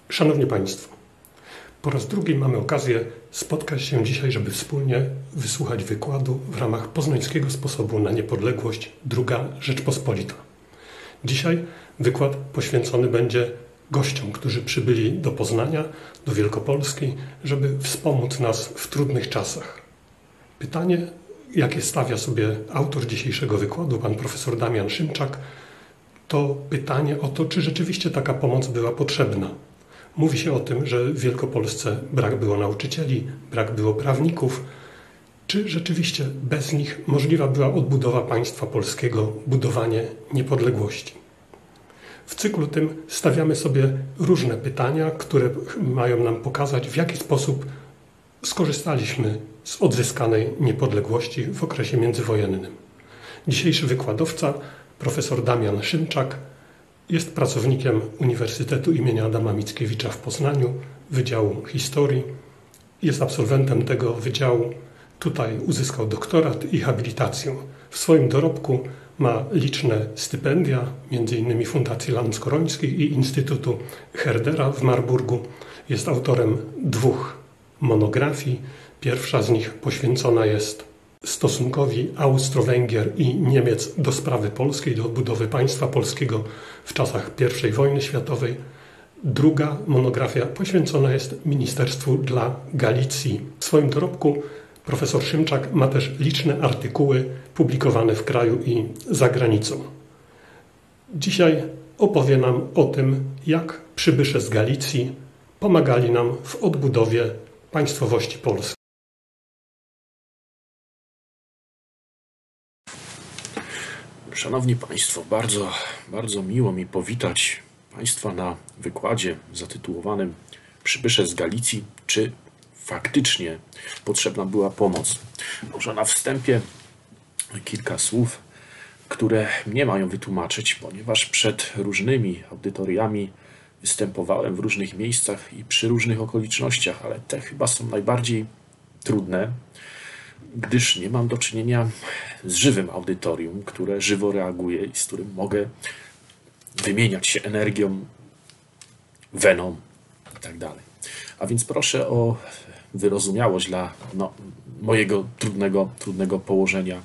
Szanowni Państwo, po raz drugi mamy okazję spotkać się dzisiaj, żeby wspólnie wysłuchać wykładu w ramach poznańskiego sposobu na niepodległość Druga Rzeczpospolita. Dzisiaj wykład poświęcony będzie gościom, którzy przybyli do Poznania, do Wielkopolski, żeby wspomóc nas w trudnych czasach. Pytanie, jakie stawia sobie autor dzisiejszego wykładu, pan profesor Damian Szymczak, to pytanie o to, czy rzeczywiście taka pomoc była potrzebna. Mówi się o tym, że w Wielkopolsce brak było nauczycieli, brak było prawników. Czy rzeczywiście bez nich możliwa była odbudowa państwa polskiego, budowanie niepodległości? W cyklu tym stawiamy sobie różne pytania, które mają nam pokazać, w jaki sposób skorzystaliśmy z odzyskanej niepodległości w okresie międzywojennym. Dzisiejszy wykładowca, profesor Damian Szymczak, jest pracownikiem Uniwersytetu im. Adama Mickiewicza w Poznaniu, Wydziału Historii. Jest absolwentem tego wydziału. Tutaj uzyskał doktorat i habilitację. W swoim dorobku ma liczne stypendia, m.in. Fundacji Lanskorońskiej i Instytutu Herdera w Marburgu. Jest autorem 2 monografii. Pierwsza z nich poświęcona jest stosunkowi Austro-Węgier i Niemiec do sprawy polskiej, do odbudowy państwa polskiego w czasach I wojny światowej. Druga monografia poświęcona jest Ministerstwu dla Galicji. W swoim dorobku profesor Szymczak ma też liczne artykuły publikowane w kraju i za granicą. Dzisiaj opowie nam o tym, jak przybysze z Galicji pomagali nam w odbudowie państwowości polskiej. Szanowni Państwo, bardzo miło mi powitać Państwa na wykładzie zatytułowanym Przybysze z Galicji, czy faktycznie potrzebna była pomoc. Może na wstępie kilka słów, które mnie mają wytłumaczyć, ponieważ przed różnymi audytoriami występowałem w różnych miejscach i przy różnych okolicznościach, ale te chyba są najbardziej trudne, gdyż nie mam do czynienia z żywym audytorium, które żywo reaguje i z którym mogę wymieniać się energią, weną itd. A więc proszę o wyrozumiałość dla mojego trudnego położenia,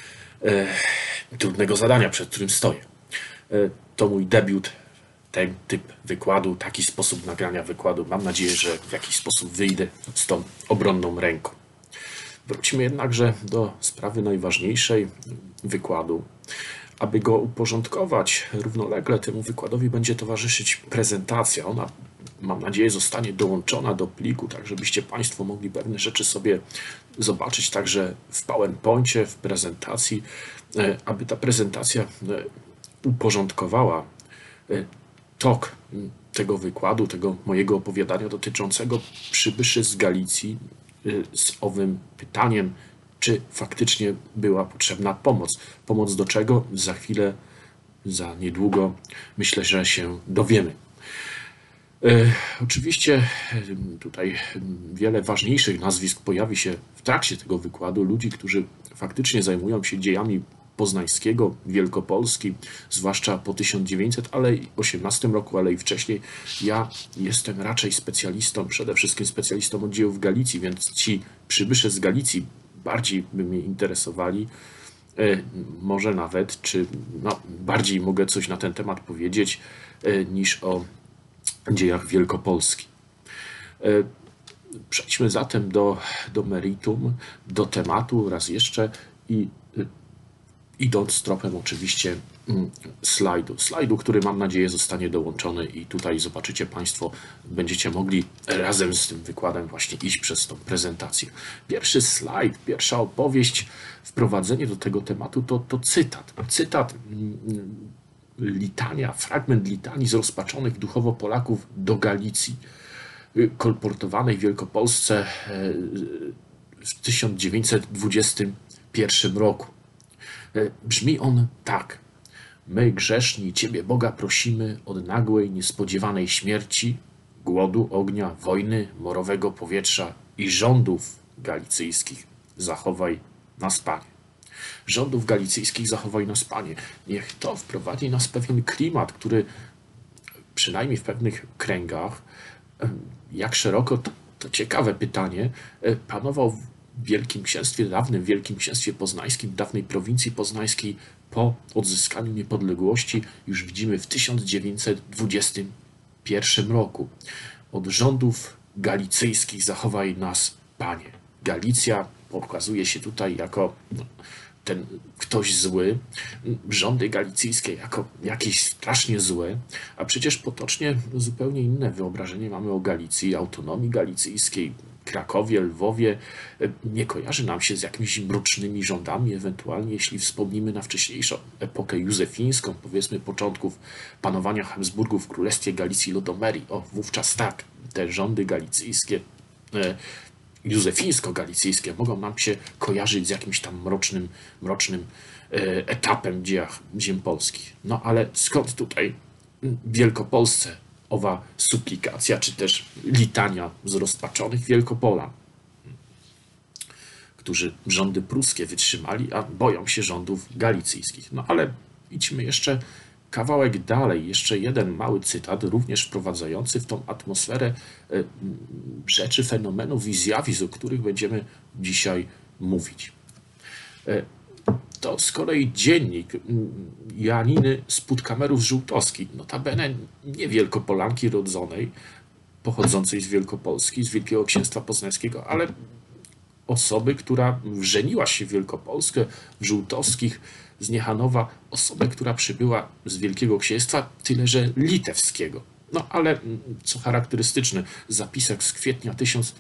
trudnego zadania, przed którym stoję. To mój debiut, ten typ wykładu, taki sposób nagrania wykładu. Mam nadzieję, że w jakiś sposób wyjdę z tą obronną ręką. Wróćmy jednakże do sprawy najważniejszej wykładu. Aby go uporządkować, równolegle temu wykładowi będzie towarzyszyć prezentacja. Ona, mam nadzieję, zostanie dołączona do pliku, tak żebyście Państwo mogli pewne rzeczy sobie zobaczyć także w PowerPoincie, w prezentacji, aby ta prezentacja uporządkowała tok tego wykładu, tego mojego opowiadania dotyczącego przybyszy z Galicji, z owym pytaniem, czy faktycznie była potrzebna pomoc. Pomoc do czego? Za chwilę, za niedługo, myślę, że się dowiemy. Oczywiście tutaj wiele ważniejszych nazwisk pojawi się w trakcie tego wykładu, ludzi, którzy faktycznie zajmują się dziejami poznańskiego, Wielkopolski, zwłaszcza po 1918 roku, ale i wcześniej. Ja jestem raczej specjalistą, przede wszystkim specjalistą od dziejów Galicji, więc ci przybysze z Galicji bardziej by mnie interesowali. Może nawet, czy bardziej mogę coś na ten temat powiedzieć, niż o dziejach Wielkopolski. Przejdźmy zatem do meritum, do tematu raz jeszcze i idąc tropem oczywiście slajdu, który mam nadzieję zostanie dołączony i tutaj zobaczycie Państwo, będziecie mogli razem z tym wykładem właśnie iść przez tą prezentację. Pierwszy slajd, pierwsza opowieść, wprowadzenie do tego tematu to cytat. Cytat litania, fragment litanii zrozpaczonych duchowo Polaków do Galicji, kolportowanej w Wielkopolsce w 1921 roku. Brzmi on tak. My, grzeszni, Ciebie, Boga, prosimy od nagłej, niespodziewanej śmierci, głodu, ognia, wojny, morowego powietrza i rządów galicyjskich zachowaj nas, Panie. Rządów galicyjskich zachowaj nas, Panie. Niech to wprowadzi nas w pewien klimat, który przynajmniej w pewnych kręgach, jak szeroko, to ciekawe pytanie, panował w Wielkim Księstwie, dawnym Wielkim Księstwie Poznańskim, dawnej prowincji poznańskiej po odzyskaniu niepodległości, już widzimy w 1921 roku. Od rządów galicyjskich zachowaj nas, Panie. Galicja pokazuje się tutaj jako ten ktoś zły, rządy galicyjskie jako jakieś strasznie złe, a przecież potocznie zupełnie inne wyobrażenie mamy o Galicji, autonomii galicyjskiej. Krakowie, Lwowie nie kojarzy nam się z jakimiś mrocznymi rządami, ewentualnie jeśli wspomnimy na wcześniejszą epokę józefińską, powiedzmy początków panowania Habsburgów w Królestwie Galicji Lodomerii. Wówczas tak, te rządy galicyjskie, józefińsko-galicyjskie mogą nam się kojarzyć z jakimś tam mrocznym etapem w dziejach ziem polskich. No ale skąd tutaj w Wielkopolsce owa suplikacja, czy też litania zrozpaczonych Wielkopolan, którzy rządy pruskie wytrzymali, a boją się rządów galicyjskich. No ale idźmy jeszcze kawałek dalej, jeszcze jeden mały cytat, również wprowadzający w tą atmosferę rzeczy, fenomenów i zjawisk, o których będziemy dzisiaj mówić. To z kolei dziennik Janiny z Podkamerów Żółtowskiej, notabene nie Wielkopolanki rodzonej, pochodzącej z Wielkopolski, z Wielkiego Księstwa Poznańskiego, ale osoby, która wrzeniła się w Wielkopolskę, w Żółtowskich, z Niechanowa, osobę, która przybyła z Wielkiego Księstwa, tyle że litewskiego. No ale co charakterystyczne, zapisek z kwietnia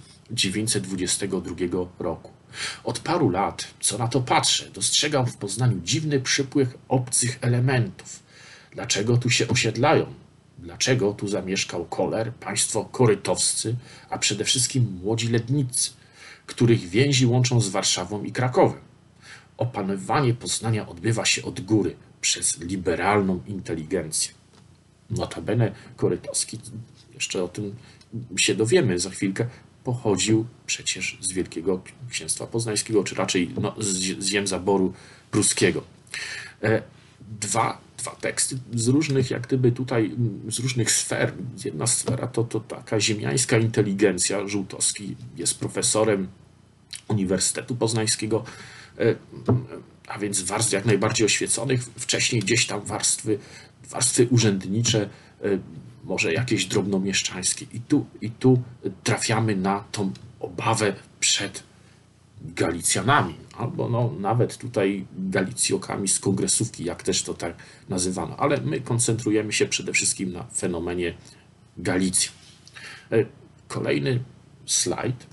1922 roku. Od paru lat, co na to patrzę, dostrzegam w Poznaniu dziwny przypływ obcych elementów. Dlaczego tu się osiedlają? Dlaczego tu zamieszkał koler, państwo korytowscy, a przede wszystkim młodzi lednicy, których więzi łączą z Warszawą i Krakowem? Opanowanie Poznania odbywa się od góry, przez liberalną inteligencję. Notabene Korytowski, jeszcze o tym się dowiemy za chwilkę, pochodził przecież z Wielkiego Księstwa Poznańskiego, czy raczej z ziem zaboru pruskiego. Dwa teksty z różnych, jak gdyby tutaj, z różnych sfer. Jedna sfera to taka ziemiańska inteligencja. Żółtowski jest profesorem Uniwersytetu Poznańskiego, a więc warstw jak najbardziej oświeconych. Wcześniej gdzieś tam warstwy urzędnicze, może jakieś drobnomieszczańskie. I tu trafiamy na tą obawę przed Galicjanami, albo nawet tutaj Galicjokami z kongresówki, jak też to tak nazywano. Ale my koncentrujemy się przede wszystkim na fenomenie Galicji. Kolejny slajd.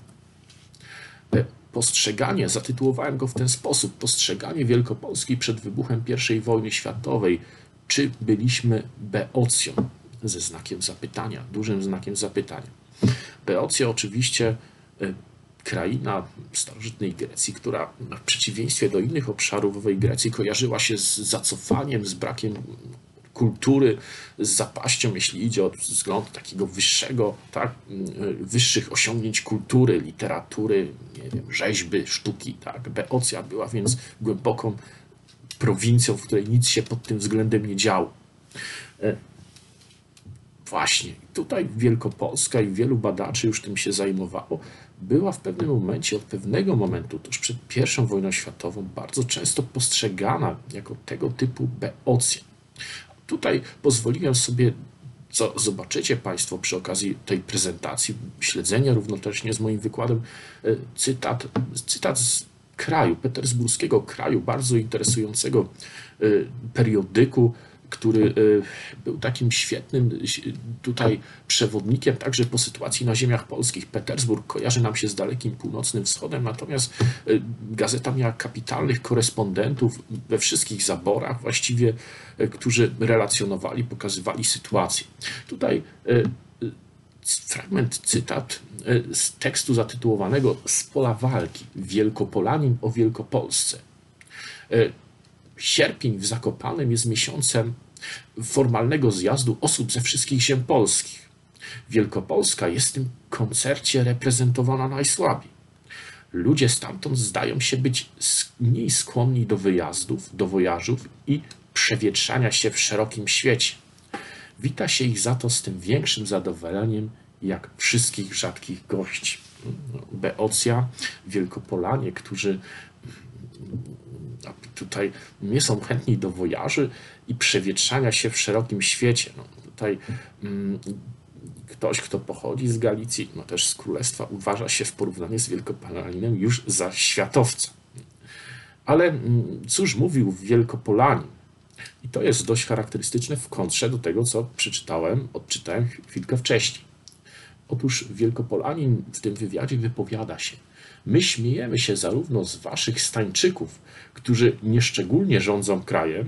Postrzeganie, zatytułowałem go w ten sposób, postrzeganie Wielkopolski przed wybuchem I wojny światowej. Czy byliśmy Beocją? Ze znakiem zapytania, dużym znakiem zapytania. Beocja oczywiście kraina starożytnej Grecji, która w przeciwieństwie do innych obszarów owej Grecji kojarzyła się z zacofaniem, z brakiem kultury, z zapaścią, jeśli idzie od względu takiego wyższego, tak, wyższych osiągnięć kultury, literatury, nie wiem, rzeźby, sztuki. Tak. Beocja była więc głęboką prowincją, w której nic się pod tym względem nie działo. Właśnie, tutaj Wielkopolska i wielu badaczy już tym się zajmowało, była w pewnym momencie, od pewnego momentu, tuż przed I wojną światową, bardzo często postrzegana jako tego typu Beocja. Tutaj pozwoliłem sobie, co zobaczycie Państwo przy okazji tej prezentacji, śledzenia równocześnie z moim wykładem, cytat z kraju, petersburskiego kraju, bardzo interesującego periodyku, który był takim świetnym tutaj przewodnikiem także po sytuacji na ziemiach polskich. Petersburg kojarzy nam się z dalekim północnym wschodem, natomiast gazeta miała kapitalnych korespondentów we wszystkich zaborach właściwie, którzy relacjonowali, pokazywali sytuację. Tutaj fragment, cytat z tekstu zatytułowanego Z pola walki, Wielkopolanin o Wielkopolsce. Sierpień w Zakopanem jest miesiącem formalnego zjazdu osób ze wszystkich ziem polskich. Wielkopolska jest w tym koncercie reprezentowana najsłabiej. Ludzie stamtąd zdają się być mniej skłonni do wyjazdów, do wojażów i przewietrzania się w szerokim świecie. Wita się ich za to z tym większym zadowoleniem, jak wszystkich rzadkich gości. Beocja, Wielkopolanie, którzy tutaj nie są chętni do wojaży i przewietrzania się w szerokim świecie. No, tutaj ktoś, kto pochodzi z Galicji, no też z Królestwa, uważa się w porównaniu z Wielkopolaninem już za światowca. Ale cóż mówił Wielkopolanin? I to jest dość charakterystyczne w kontrze do tego, co odczytałem chwilkę wcześniej. Otóż Wielkopolanin w tym wywiadzie wypowiada się: my śmiejemy się zarówno z waszych stańczyków, którzy nieszczególnie rządzą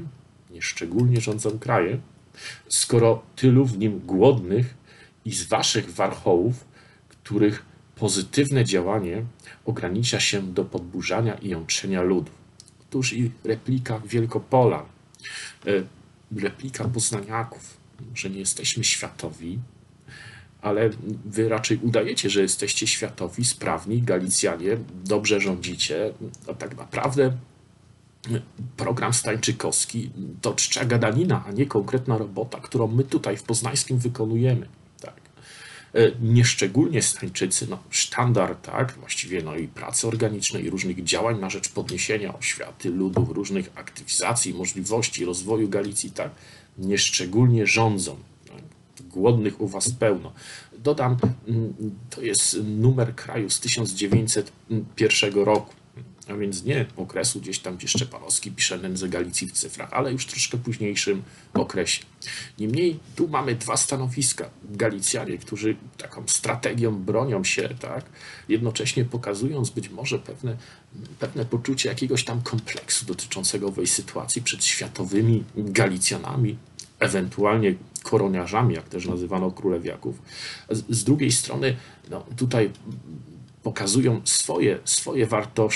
krajem, skoro tylu w nim głodnych, i z waszych warchołów, których pozytywne działanie ogranicza się do podburzania i jątrzenia ludu. Otóż i replika Wielkopolan, replika poznaniaków, że nie jesteśmy światowi, ale wy raczej udajecie, że jesteście światowi, sprawni, Galicjanie, dobrze rządzicie, a tak naprawdę program stańczykowski to czcza gadanina, a nie konkretna robota, którą my tutaj w Poznańskim wykonujemy. Tak. Nieszczególnie Stańczycy, no, sztandar, tak, właściwie no, i pracy organicznej, i różnych działań na rzecz podniesienia oświaty ludów, różnych aktywizacji, możliwości rozwoju Galicji, tak, nieszczególnie rządzą. Tak. Głodnych u was pełno. Dodam, to jest numer kraju z 1901 roku. A więc nie okresu gdzieś tam, gdzie Szczepanowski pisze Nędzę Galicji w cyfrach, ale już troszkę późniejszym okresie. Niemniej tu mamy dwa stanowiska. Galicjanie, którzy taką strategią bronią się, tak, jednocześnie pokazując być może pewne poczucie jakiegoś tam kompleksu dotyczącego owej sytuacji przed światowymi Galicjanami, ewentualnie koroniarzami, jak też nazywano królewiaków. Z drugiej strony no, tutaj pokazują swoje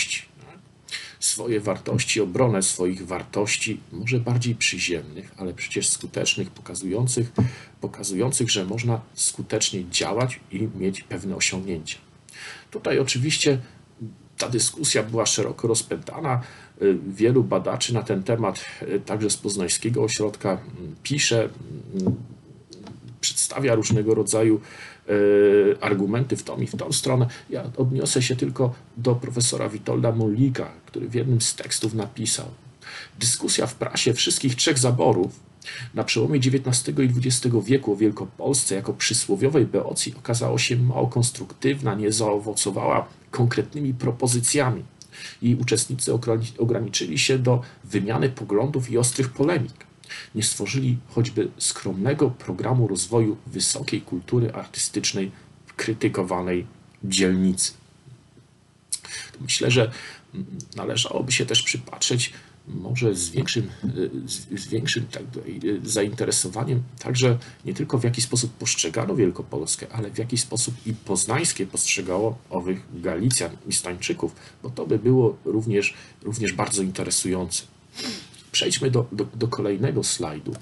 wartości, obronę swoich wartości, może bardziej przyziemnych, ale przecież skutecznych, pokazujących, że można skutecznie działać i mieć pewne osiągnięcia. Tutaj oczywiście ta dyskusja była szeroko rozpętana. Wielu badaczy na ten temat, także z Poznańskiego Ośrodka, pisze, przedstawia różnego rodzaju argumenty w tą i w tą stronę. Ja odniosę się tylko do profesora Witolda Mollika, który w jednym z tekstów napisał: dyskusja w prasie wszystkich trzech zaborów na przełomie XIX i XX wieku o Wielkopolsce jako przysłowiowej beocji okazała się mało konstruktywna, nie zaowocowała konkretnymi propozycjami. Jej uczestnicy ograniczyli się do wymiany poglądów i ostrych polemik. Nie stworzyli choćby skromnego programu rozwoju wysokiej kultury artystycznej w krytykowanej dzielnicy. Myślę, że należałoby się też przypatrzeć może z większym tak, zainteresowaniem także nie tylko w jaki sposób postrzegano Wielkopolskę, ale w jaki sposób i poznańskie postrzegało owych Galicjan i Stańczyków, bo to by było również bardzo interesujące. Przejdźmy do kolejnego slajdu.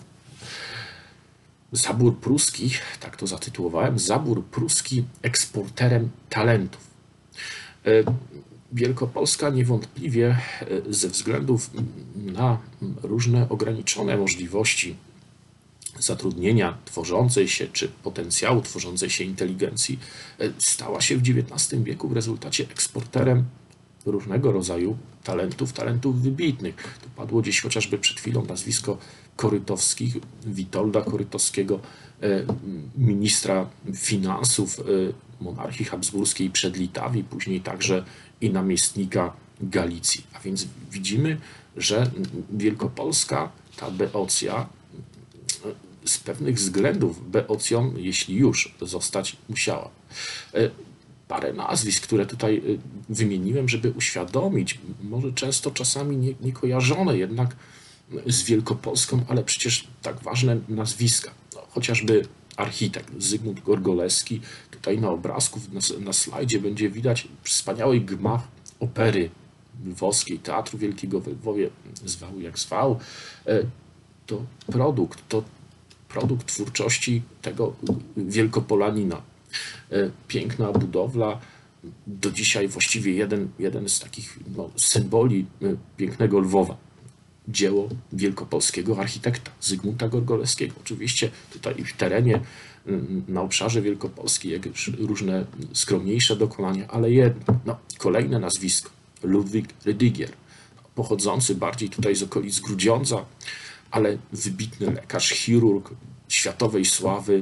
Zabór pruski, tak to zatytułowałem, zabór pruski eksporterem talentów. Wielkopolska niewątpliwie ze względu na różne ograniczone możliwości zatrudnienia tworzącej się, czy potencjału tworzącej się inteligencji, stała się w XIX wieku w rezultacie eksporterem różnego rodzaju talentów wybitnych. Tu padło gdzieś chociażby przed chwilą nazwisko Korytowskich, Witolda Korytowskiego, ministra finansów monarchii habsburskiej przed Litawii, później także i namiestnika Galicji. A więc widzimy, że Wielkopolska, ta beocja, z pewnych względów beocją, jeśli już, zostać musiała. Parę nazwisk, które tutaj wymieniłem, żeby uświadomić, może często czasami niekojarzone jednak z Wielkopolską, ale przecież tak ważne nazwiska. No, chociażby architekt Zygmunt Gorgolewski. Tutaj na obrazku, na slajdzie będzie widać wspaniały gmach opery lwowskiej, Teatru Wielkiego we Lwowie, zwał jak zwał. To produkt twórczości tego Wielkopolanina. Piękna budowla, do dzisiaj właściwie jeden z takich symboli pięknego Lwowa. dzieło wielkopolskiego architekta Zygmunta Gorgolewskiego. Oczywiście tutaj w terenie, na obszarze Wielkopolski jakieś różne skromniejsze dokonania, ale jednak kolejne nazwisko, Ludwik Rydygier, pochodzący bardziej tutaj z okolic Grudziądza, ale wybitny lekarz, chirurg światowej sławy,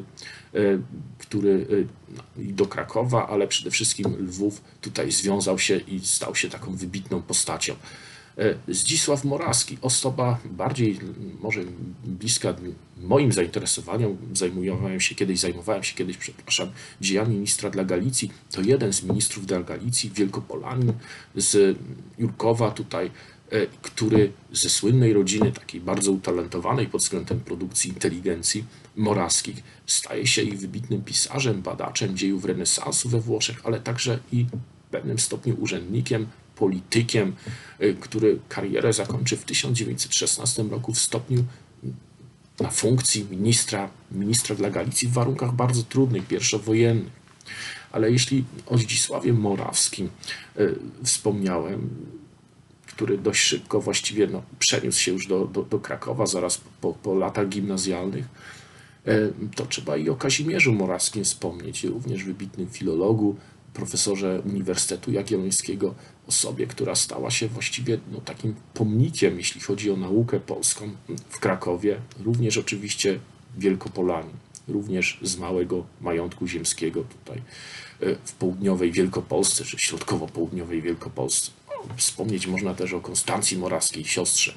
który i do Krakowa, ale przede wszystkim Lwów tutaj związał się i stał się taką wybitną postacią. Zdzisław Morawski, osoba bardziej może bliska moim zainteresowaniom, zajmowałem się kiedyś, dziejami ministra dla Galicji, to jeden z ministrów dla Galicji, Wielkopolanin z Jurkowa tutaj, który ze słynnej rodziny, takiej bardzo utalentowanej pod względem produkcji inteligencji morawskich, staje się i wybitnym pisarzem, badaczem dziejów renesansu we Włoszech, ale także i w pewnym stopniu urzędnikiem, politykiem, który karierę zakończy w 1916 roku w stopniu na funkcji ministra dla Galicji w warunkach bardzo trudnych, pierwszowojennych. Ale jeśli o Zdzisławie Morawskim wspomniałem, który dość szybko właściwie przeniósł się już do Krakowa zaraz po latach gimnazjalnych, to trzeba i o Kazimierzu Morawskim wspomnieć, również wybitnym filologu, profesorze Uniwersytetu Jagiellońskiego, osobie, która stała się właściwie takim pomnikiem, jeśli chodzi o naukę polską w Krakowie, również oczywiście Wielkopolanin, również z małego majątku ziemskiego tutaj w południowej Wielkopolsce, czy środkowo-południowej Wielkopolsce. Wspomnieć można też o Konstancji Morawskiej, siostrze.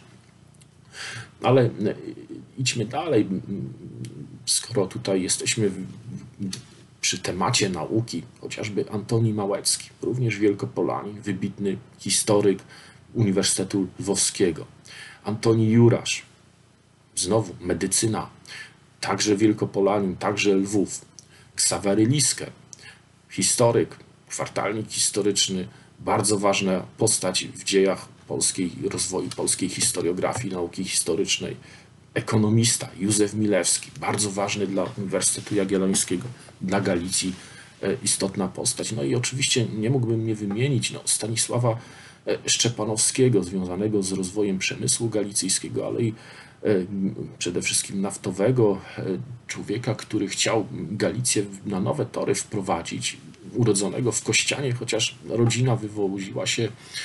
Ale idźmy dalej, skoro tutaj jesteśmy przy temacie nauki, chociażby Antoni Małecki, również Wielkopolanin, wybitny historyk Uniwersytetu Lwowskiego. Antoni Jurasz, znowu medycyna, także Wielkopolanin, także Lwów. Ksawery Liske, historyk, kwartalnik historyczny, bardzo ważna postać w dziejach rozwoju polskiej historiografii, nauki historycznej. Ekonomista Józef Milewski, bardzo ważny dla Uniwersytetu Jagiellońskiego, dla Galicji istotna postać. No i oczywiście nie mógłbym nie wymienić Stanisława Szczepanowskiego, związanego z rozwojem przemysłu galicyjskiego, ale i przede wszystkim naftowego, człowieka, który chciał Galicję na nowe tory wprowadzić, urodzonego w Kościanie, chociaż rodzina wywoziła się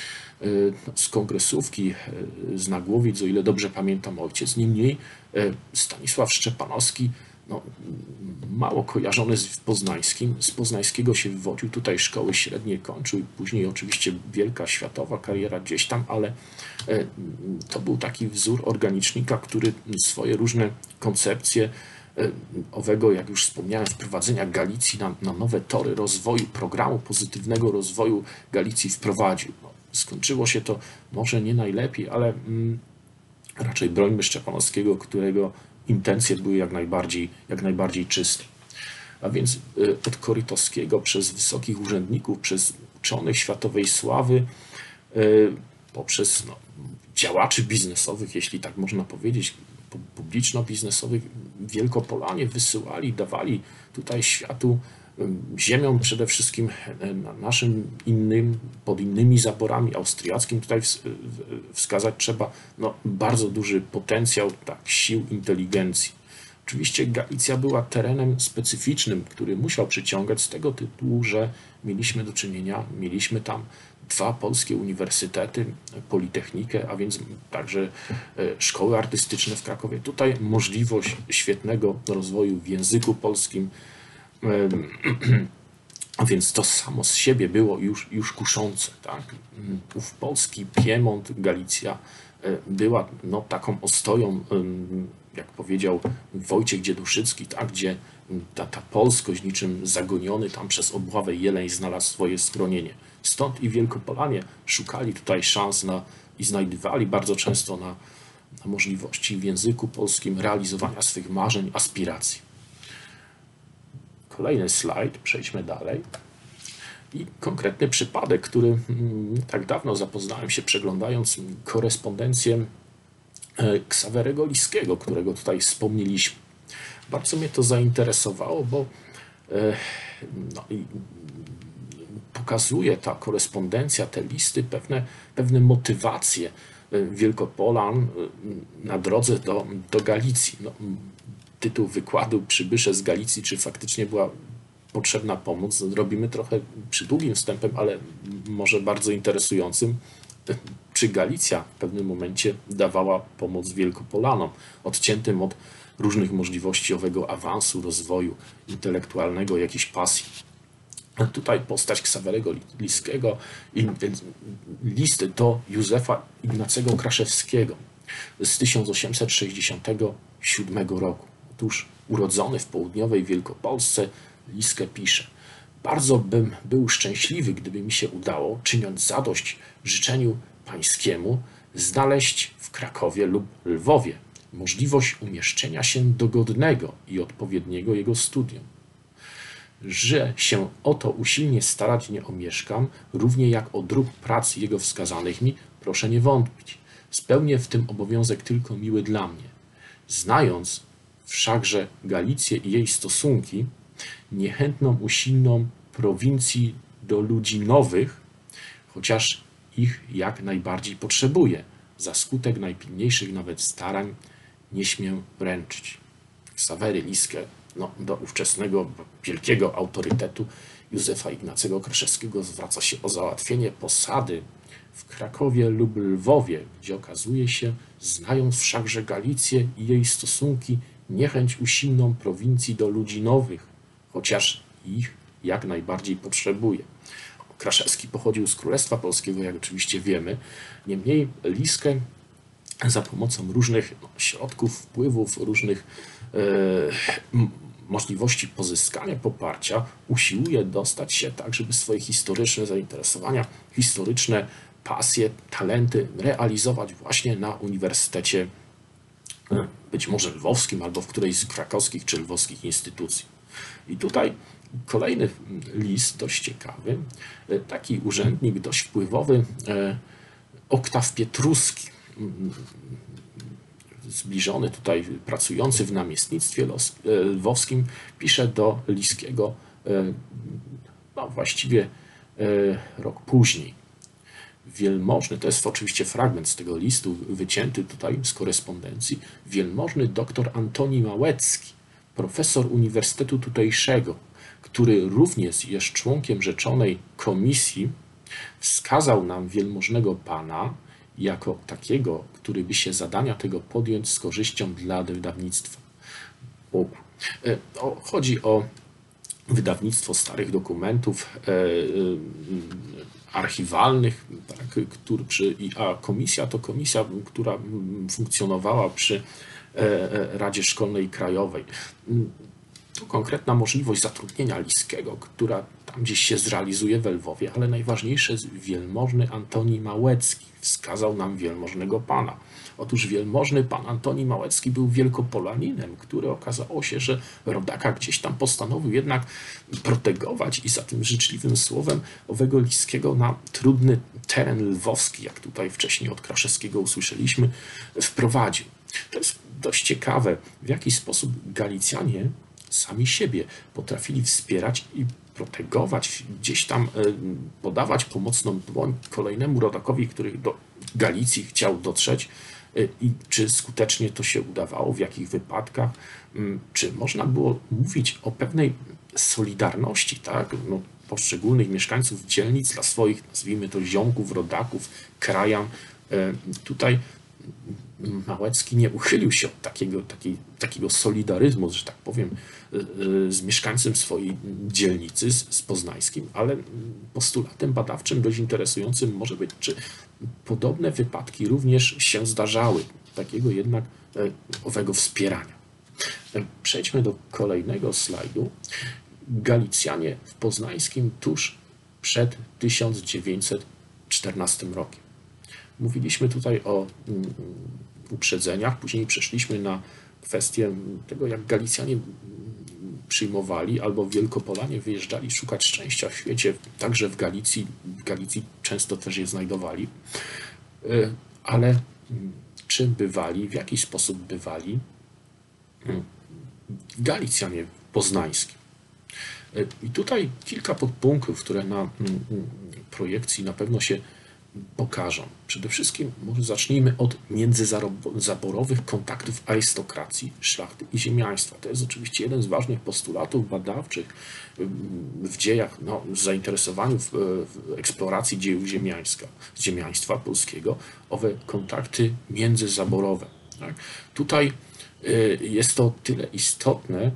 z Kongresówki, z Nagłowic, o ile dobrze pamiętam, ojciec. Niemniej Stanisław Szczepanowski, mało kojarzony z Poznańskim, z Poznańskiego się wywodził, tutaj szkoły średnie kończył i później oczywiście wielka światowa kariera gdzieś tam, ale to był taki wzór organicznika, który swoje różne koncepcje owego, jak już wspomniałem, wprowadzenia Galicji na nowe tory rozwoju, programu pozytywnego rozwoju Galicji wprowadził. Skończyło się to może nie najlepiej, ale raczej brońmy Szczepanowskiego, którego intencje były jak najbardziej czyste. A więc od Korytowskiego przez wysokich urzędników, przez uczonych światowej sławy, poprzez działaczy biznesowych, jeśli tak można powiedzieć, publiczno-biznesowych, Wielkopolanie wysyłali, dawali tutaj światu, ziemią przede wszystkim naszym pod innymi zaborami, austriackim tutaj wskazać trzeba bardzo duży potencjał sił inteligencji. Oczywiście Galicja była terenem specyficznym, który musiał przyciągać z tego tytułu, że mieliśmy tam dwa polskie uniwersytety, Politechnikę, a więc także szkoły artystyczne w Krakowie. Tutaj możliwość świetnego rozwoju w języku polskim, a więc to samo z siebie było już kuszące. Tak? Ów polski Piemont, Galicja była taką ostoją, jak powiedział Wojciech Dzieduszycki, tak? Gdzie ta polskość niczym zagoniony tam przez obławę jeleń znalazł swoje schronienie. Stąd i Wielkopolanie szukali tutaj szans i znajdowali bardzo często na możliwości w języku polskim realizowania swych marzeń, aspiracji. Kolejny slajd, przejdźmy dalej. I konkretny przypadek, który tak dawno zapoznałem się, przeglądając korespondencję Ksawerego Liskiego, którego tutaj wspomnieliśmy. Bardzo mnie to zainteresowało, bo pokazuje ta korespondencja, te listy, pewne motywacje Wielkopolan na drodze do Galicji. No, tytuł wykładu Przybysze z Galicji, czy faktycznie była potrzebna pomoc, robimy trochę przydługim wstępem, ale może bardzo interesującym. Czy Galicja w pewnym momencie dawała pomoc Wielkopolanom, odciętym od różnych możliwości owego awansu, rozwoju intelektualnego, jakiejś pasji? Tutaj postać Ksawerego Liskiego i list do Józefa Ignacego Kraszewskiego z 1867 roku. Otóż urodzony w południowej Wielkopolsce, Liskę pisze: bardzo bym był szczęśliwy, gdyby mi się udało, czyniąc zadość życzeniu pańskiemu, znaleźć w Krakowie lub Lwowie możliwość umieszczenia się dogodnego i odpowiedniego jego studium. Że się o to usilnie starać nie omieszkam, równie jak o drób prac jego wskazanych mi, proszę nie wątpić. Spełnię w tym obowiązek tylko miły dla mnie. Znając wszakże Galicję i jej stosunki, niechętną usilną prowincji do ludzi nowych, chociaż ich jak najbardziej potrzebuję, za skutek najpilniejszych nawet starań nie śmię ręczyć. Ksawery Liskę do ówczesnego wielkiego autorytetu Józefa Ignacego Kraszewskiego zwraca się o załatwienie posady w Krakowie lub Lwowie, gdzie okazuje się, znając wszakże Galicję i jej stosunki, niechęć usilną prowincji do ludzi nowych, chociaż ich jak najbardziej potrzebuje. Kraszewski pochodził z Królestwa Polskiego, jak oczywiście wiemy. Niemniej Liskę za pomocą różnych środków, wpływów, różnych możliwości pozyskania poparcia usiłuje dostać się tak, żeby swoje historyczne zainteresowania, historyczne pasje, talenty realizować właśnie na Uniwersytecie być może lwowskim albo w którejś z krakowskich czy lwowskich instytucji. I tutaj kolejny list, dość ciekawy, taki urzędnik dość wpływowy, Oktaw Pietruski, zbliżony tutaj, pracujący w namiestnictwie lwowskim, pisze do Liskiego, właściwie rok później. Wielmożny, to jest oczywiście fragment z tego listu, wycięty tutaj z korespondencji, wielmożny doktor Antoni Małecki, profesor Uniwersytetu tutejszego, który również jest członkiem rzeczonej komisji, wskazał nam wielmożnego pana jako takiego, który by się zadania tego podjąć z korzyścią dla wydawnictwa. Chodzi o wydawnictwo starych dokumentów archiwalnych, tak, a komisja to komisja, która funkcjonowała przy Radzie Szkolnej Krajowej. To konkretna możliwość zatrudnienia Liskiego, która tam gdzieś się zrealizuje we Lwowie, ale najważniejsze jest wielmożny Antoni Małecki. Wskazał nam wielmożnego pana. Otóż wielmożny pan Antoni Małecki był wielkopolaninem, który okazało się, że rodaka gdzieś tam postanowił jednak protegować i za tym życzliwym słowem owego Liskiego na trudny teren lwowski, jak tutaj wcześniej od Kraszewskiego usłyszeliśmy, wprowadził. To jest dość ciekawe, w jaki sposób Galicjanie sami siebie potrafili wspierać i protegować, gdzieś tam podawać pomocną dłoń kolejnemu rodakowi, który do Galicji chciał dotrzeć, i czy skutecznie to się udawało, w jakich wypadkach, czy można było mówić o pewnej solidarności, tak? Poszczególnych mieszkańców dzielnic dla swoich, nazwijmy to, ziomków, rodaków, krajan. Tutaj Małecki nie uchylił się od takiego solidaryzmu, że tak powiem, z mieszkańcem swojej dzielnicy, z poznańskim, ale postulatem badawczym dość interesującym może być, czy podobne wypadki również się zdarzały, takiego jednak owego wspierania. Przejdźmy do kolejnego slajdu. Galicjanie w poznańskim tuż przed 1914 rokiem. Mówiliśmy tutaj o uprzedzeniach, później przeszliśmy na kwestię tego, jak Galicjanie przyjmowali albo Wielkopolanie wyjeżdżali szukać szczęścia w świecie, także w Galicji. W Galicji często też je znajdowali. Ale czy bywali, w jaki sposób bywali Galicjanie poznańskim? I tutaj kilka podpunktów, które na projekcji na pewno się pokażą. Przede wszystkim może zacznijmy od międzyzaborowych kontaktów arystokracji, szlachty i ziemiaństwa. To jest oczywiście jeden z ważnych postulatów badawczych w dziejach, w zainteresowaniu w eksploracji dziejów ziemiaństwa polskiego, owe kontakty międzyzaborowe. Tak? Tutaj jest to tyle istotne,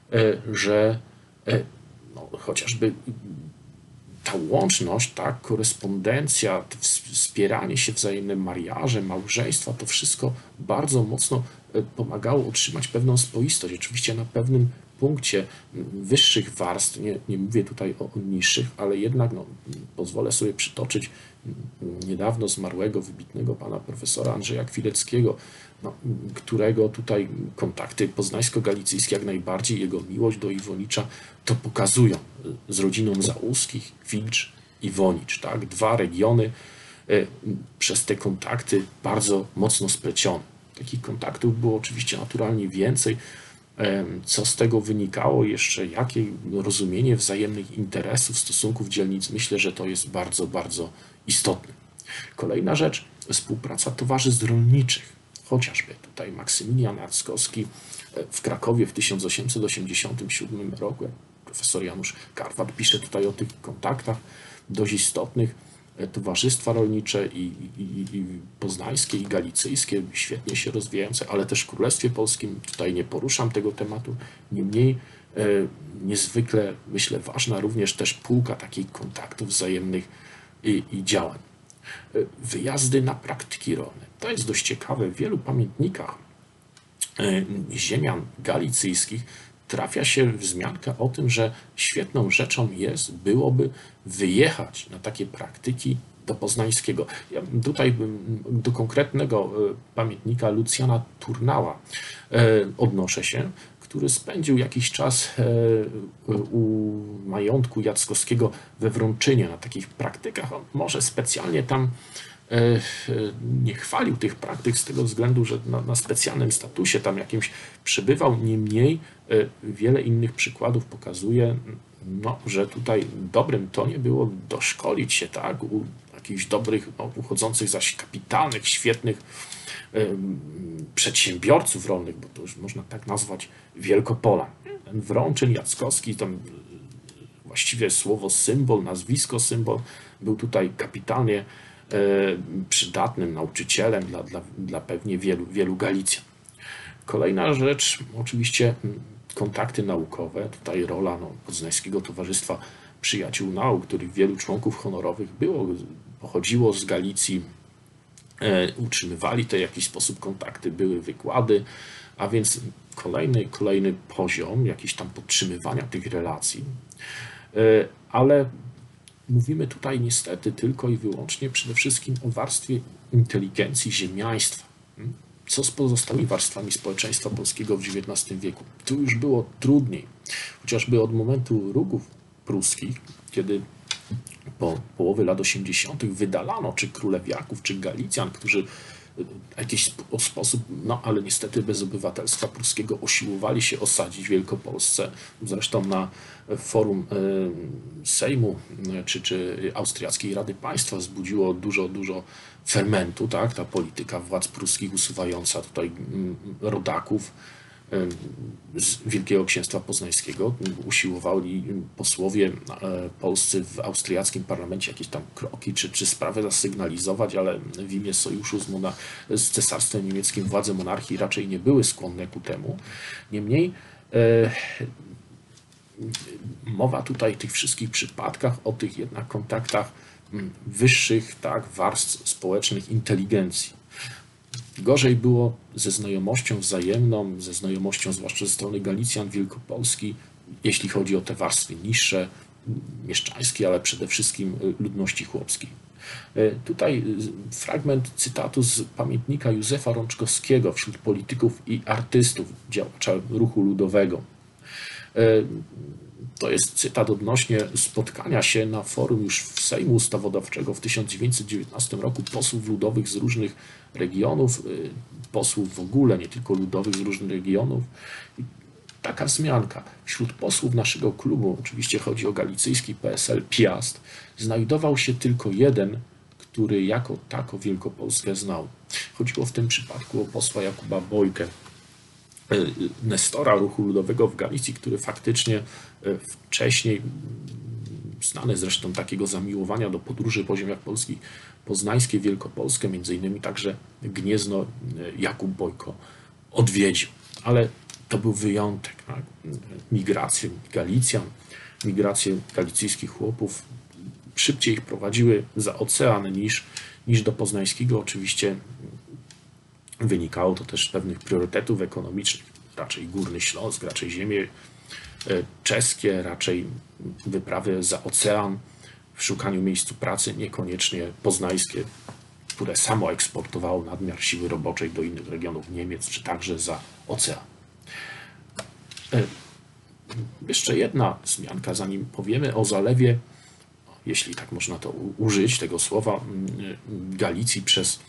że chociażby ta łączność, tak, korespondencja, wspieranie się wzajemnym mariażem, małżeństwa, to wszystko bardzo mocno pomagało utrzymać pewną spoistość. Oczywiście na pewnym punkcie wyższych warstw, nie mówię tutaj o niższych, ale jednak pozwolę sobie przytoczyć niedawno zmarłego, wybitnego pana profesora Andrzeja Kwileckiego, którego tutaj kontakty poznańsko-galicyjskie jak najbardziej, jego miłość do Iwonicza to pokazują. Z rodziną Załuskich, Wilcz i Wonicz, tak? Dwa regiony przez te kontakty bardzo mocno splecione. Takich kontaktów było oczywiście naturalnie więcej. Co z tego wynikało jeszcze, jakie rozumienie wzajemnych interesów, stosunków dzielnic, myślę, że to jest bardzo, bardzo istotne. Kolejna rzecz, współpraca towarzystw rolniczych. Chociażby tutaj Maksymilian Jackowski w Krakowie w 1887 roku, profesor Janusz Karwat pisze tutaj o tych kontaktach dość istotnych. Towarzystwa rolnicze i poznańskie, i galicyjskie, świetnie się rozwijające, ale też w Królestwie Polskim, tutaj nie poruszam tego tematu, niemniej niezwykle, myślę, ważna również też półka takich kontaktów wzajemnych i działań. Wyjazdy na praktyki rolne. To jest dość ciekawe. W wielu pamiętnikach ziemian galicyjskich trafia się wzmianka o tym, że świetną rzeczą byłoby wyjechać na takie praktyki do Poznańskiego. Ja tutaj do konkretnego pamiętnika Lucjana Turnała odnoszę się, który spędził jakiś czas u majątku Jackowskiego we Wrączynie na takich praktykach. On może specjalnie tam nie chwalił tych praktyk z tego względu, że na specjalnym statusie tam jakimś przebywał. Niemniej wiele innych przykładów pokazuje, że tutaj dobrym tonie było doszkolić się, tak, u jakichś dobrych, uchodzących zaś kapitalnych, świetnych przedsiębiorców rolnych, bo to już można tak nazwać, Wielkopolan. Ten Wrączyn Jackowski, tam właściwie słowo symbol, nazwisko symbol, był tutaj kapitalnie przydatnym nauczycielem dla pewnie wielu Galicjan. Kolejna rzecz, oczywiście kontakty naukowe. Tutaj rola Poznańskiego Towarzystwa Przyjaciół Nauk, których wielu członków honorowych pochodziło z Galicji, utrzymywali to w jakiś sposób kontakty, były wykłady, a więc kolejny poziom jakiś tam podtrzymywania tych relacji. Ale mówimy tutaj niestety tylko i wyłącznie przede wszystkim o warstwie inteligencji ziemiaństwa. Co z pozostałymi warstwami społeczeństwa polskiego w XIX wieku? Tu już było trudniej, chociażby od momentu rugów pruskich, kiedy po połowie lat 80. wydalano czy królewiaków, czy Galicjan, którzy w jakiś sposób, ale niestety bez obywatelstwa pruskiego, usiłowali się osadzić w Wielkopolsce. Zresztą na forum Sejmu czy Austriackiej Rady Państwa wzbudziło dużo fermentu, tak? Ta polityka władz pruskich usuwająca tutaj rodaków z Wielkiego Księstwa Poznańskiego. Usiłowali posłowie polscy w austriackim parlamencie jakieś tam kroki czy sprawy zasygnalizować, ale w imię sojuszu z cesarstwem niemieckim władze monarchii raczej nie były skłonne ku temu. Niemniej mowa tutaj w tych wszystkich przypadkach o tych jednak kontaktach wyższych, tak, warstw społecznych inteligencji. Gorzej było ze znajomością wzajemną, ze znajomością zwłaszcza ze strony Galicjan, Wielkopolski, jeśli chodzi o te warstwy niższe, mieszczańskie, ale przede wszystkim ludności chłopskiej. Tutaj fragment cytatu z pamiętnika Józefa Rączkowskiego wśród polityków i artystów, działacza ruchu ludowego. To jest cytat odnośnie spotkania się na forum już w Sejmu Ustawodawczego w 1919 roku posłów ludowych z różnych regionów, posłów w ogóle, nie tylko ludowych z różnych regionów. Taka wzmianka. Wśród posłów naszego klubu, oczywiście chodzi o galicyjski PSL Piast, znajdował się tylko jeden, który jako tako Wielkopolskę znał. Chodziło w tym przypadku o posła Jakuba Bojkę, nestora ruchu ludowego w Galicji, który faktycznie wcześniej, znany zresztą takiego zamiłowania do podróży po ziemiach polskich, poznańskie, Wielkopolskę, między innymi także Gniezno, Jakub Bojko odwiedził. Ale to był wyjątek. Tak? Migracje Galicjan, migracje galicyjskich chłopów szybciej ich prowadziły za ocean niż do poznańskiego. Oczywiście wynikało to też z pewnych priorytetów ekonomicznych. Raczej Górny Śląsk, raczej ziemie czeskie, raczej wyprawy za ocean w szukaniu miejsc pracy, niekoniecznie poznańskie, które samo eksportowało nadmiar siły roboczej do innych regionów Niemiec, czy także za ocean. Jeszcze jedna wzmianka, zanim powiemy o zalewie, jeśli tak można to użyć, tego słowa, Galicji przez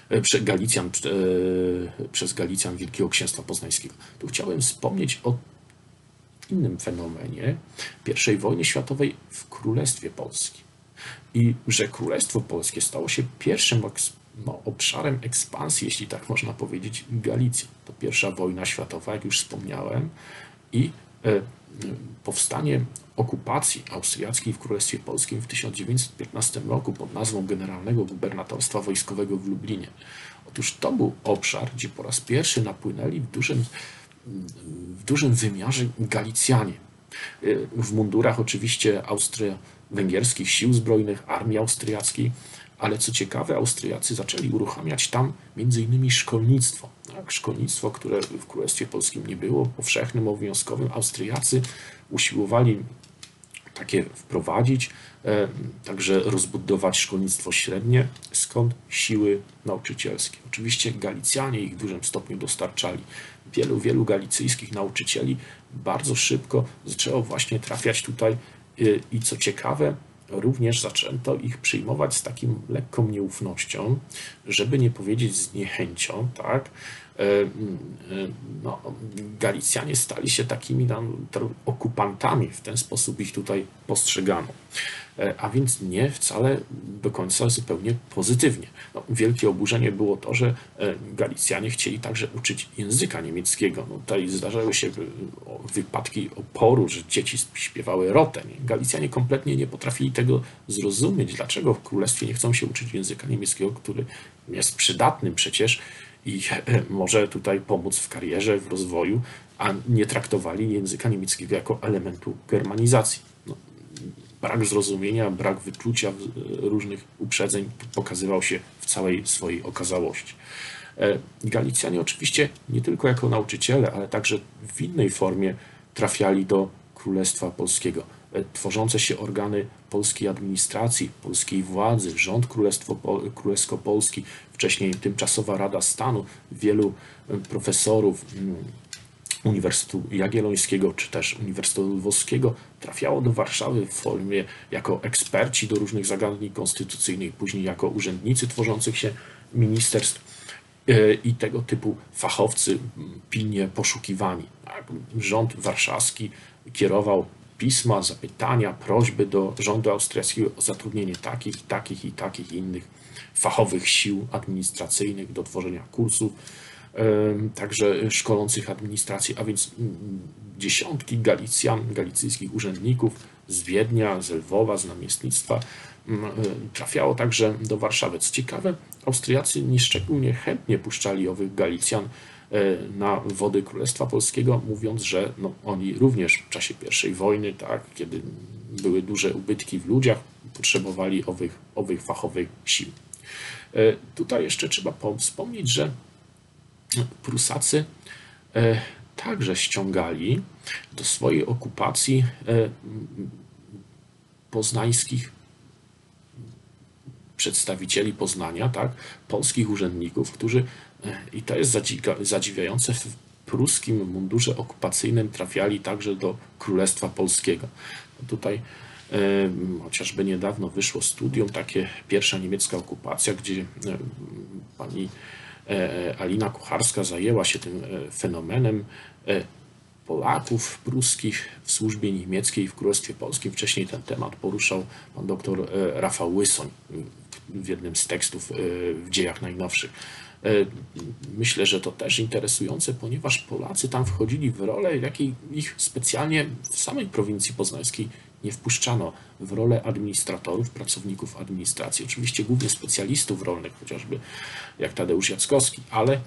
Galicjan Wielkiego Księstwa Poznańskiego. Tu chciałem wspomnieć o innym fenomenie I wojny światowej w Królestwie Polskim. I że Królestwo Polskie stało się pierwszym obszarem ekspansji, jeśli tak można powiedzieć, Galicji. To I wojna światowa, jak już wspomniałem, i powstanie okupacji austriackiej w Królestwie Polskim w 1915 roku pod nazwą Generalnego Gubernatorstwa Wojskowego w Lublinie. Otóż to był obszar, gdzie po raz pierwszy napłynęli w dużym wymiarze Galicjanie. W mundurach oczywiście austro-węgierskich sił zbrojnych, armii austriackiej, ale co ciekawe, Austriacy zaczęli uruchamiać tam m.in. szkolnictwo. Tak? Szkolnictwo, które w Królestwie Polskim nie było powszechnym, obowiązkowym. Austriacy usiłowali takie wprowadzić, także rozbudować szkolnictwo średnie, skąd siły nauczycielskie. Oczywiście Galicjanie ich w dużym stopniu dostarczali. Wielu galicyjskich nauczycieli bardzo szybko zaczęło właśnie trafiać tutaj i co ciekawe, również zaczęto ich przyjmować z takim lekką nieufnością, żeby nie powiedzieć z niechęcią, tak? Galicjanie stali się takimi okupantami, w ten sposób ich tutaj postrzegano. A więc nie wcale do końca zupełnie pozytywnie. Wielkie oburzenie było to, że Galicjanie chcieli także uczyć języka niemieckiego. Tutaj zdarzały się wypadki oporu, że dzieci śpiewały rotę. Galicjanie kompletnie nie potrafili tego zrozumieć, dlaczego w królestwie nie chcą się uczyć języka niemieckiego, który jest przydatnym przecież i może tutaj pomóc w karierze, w rozwoju, a nie traktowali języka niemieckiego jako elementu germanizacji. Brak zrozumienia, brak wyczucia różnych uprzedzeń pokazywał się w całej swojej okazałości. Galicjanie oczywiście nie tylko jako nauczyciele, ale także w innej formie trafiali do Królestwa Polskiego. Tworzące się organy polskiej administracji, polskiej władzy, rząd królewsko-polski, wcześniej tymczasowa Rada Stanu, wielu profesorów Uniwersytetu Jagiellońskiego czy też Uniwersytetu Lwowskiego trafiało do Warszawy w formie jako eksperci do różnych zagadnień konstytucyjnych, później jako urzędnicy tworzących się ministerstw i tego typu fachowcy pilnie poszukiwani. Rząd warszawski kierował pisma, zapytania, prośby do rządu austriackiego o zatrudnienie takich i innych fachowych sił administracyjnych do tworzenia kursów, także szkolących administrację, a więc dziesiątki Galicjan, galicyjskich urzędników z Wiednia, z Lwowa, z namiestnictwa trafiało także do Warszawy. Co ciekawe, Austriacy nieszczególnie chętnie puszczali owych Galicjan na wody Królestwa Polskiego, mówiąc, że oni również w czasie I wojny, tak, kiedy były duże ubytki w ludziach, potrzebowali owych fachowych sił. Tutaj jeszcze trzeba wspomnieć, że Prusacy także ściągali do swojej okupacji poznańskich przedstawicieli Poznania, tak, polskich urzędników, którzy, i to jest zadziwiające, w pruskim mundurze okupacyjnym trafiali także do Królestwa Polskiego. Tutaj chociażby niedawno wyszło studium, takie pierwsza niemiecka okupacja, gdzie pani Alina Kucharska zajęła się tym fenomenem Polaków pruskich w służbie niemieckiej w Królestwie Polskim. Wcześniej ten temat poruszał pan doktor Rafał Łysoń. w jednym z tekstów w dziejach najnowszych. Myślę, że to też interesujące, ponieważ Polacy tam wchodzili w rolę, w jakiej ich specjalnie w samej prowincji poznańskiej nie wpuszczano, w rolę administratorów, pracowników administracji, oczywiście głównie specjalistów rolnych, chociażby jak Tadeusz Jackowski, ale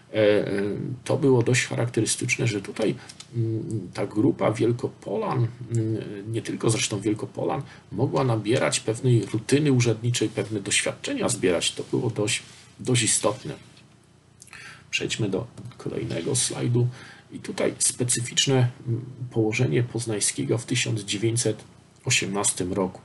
to było dość charakterystyczne, że tutaj ta grupa Wielkopolan, nie tylko zresztą Wielkopolan, mogła nabierać pewnej rutyny urzędniczej, pewne doświadczenia zbierać. To było dość istotne. Przejdźmy do kolejnego slajdu. I tutaj specyficzne położenie Poznańskiego w 1918 roku.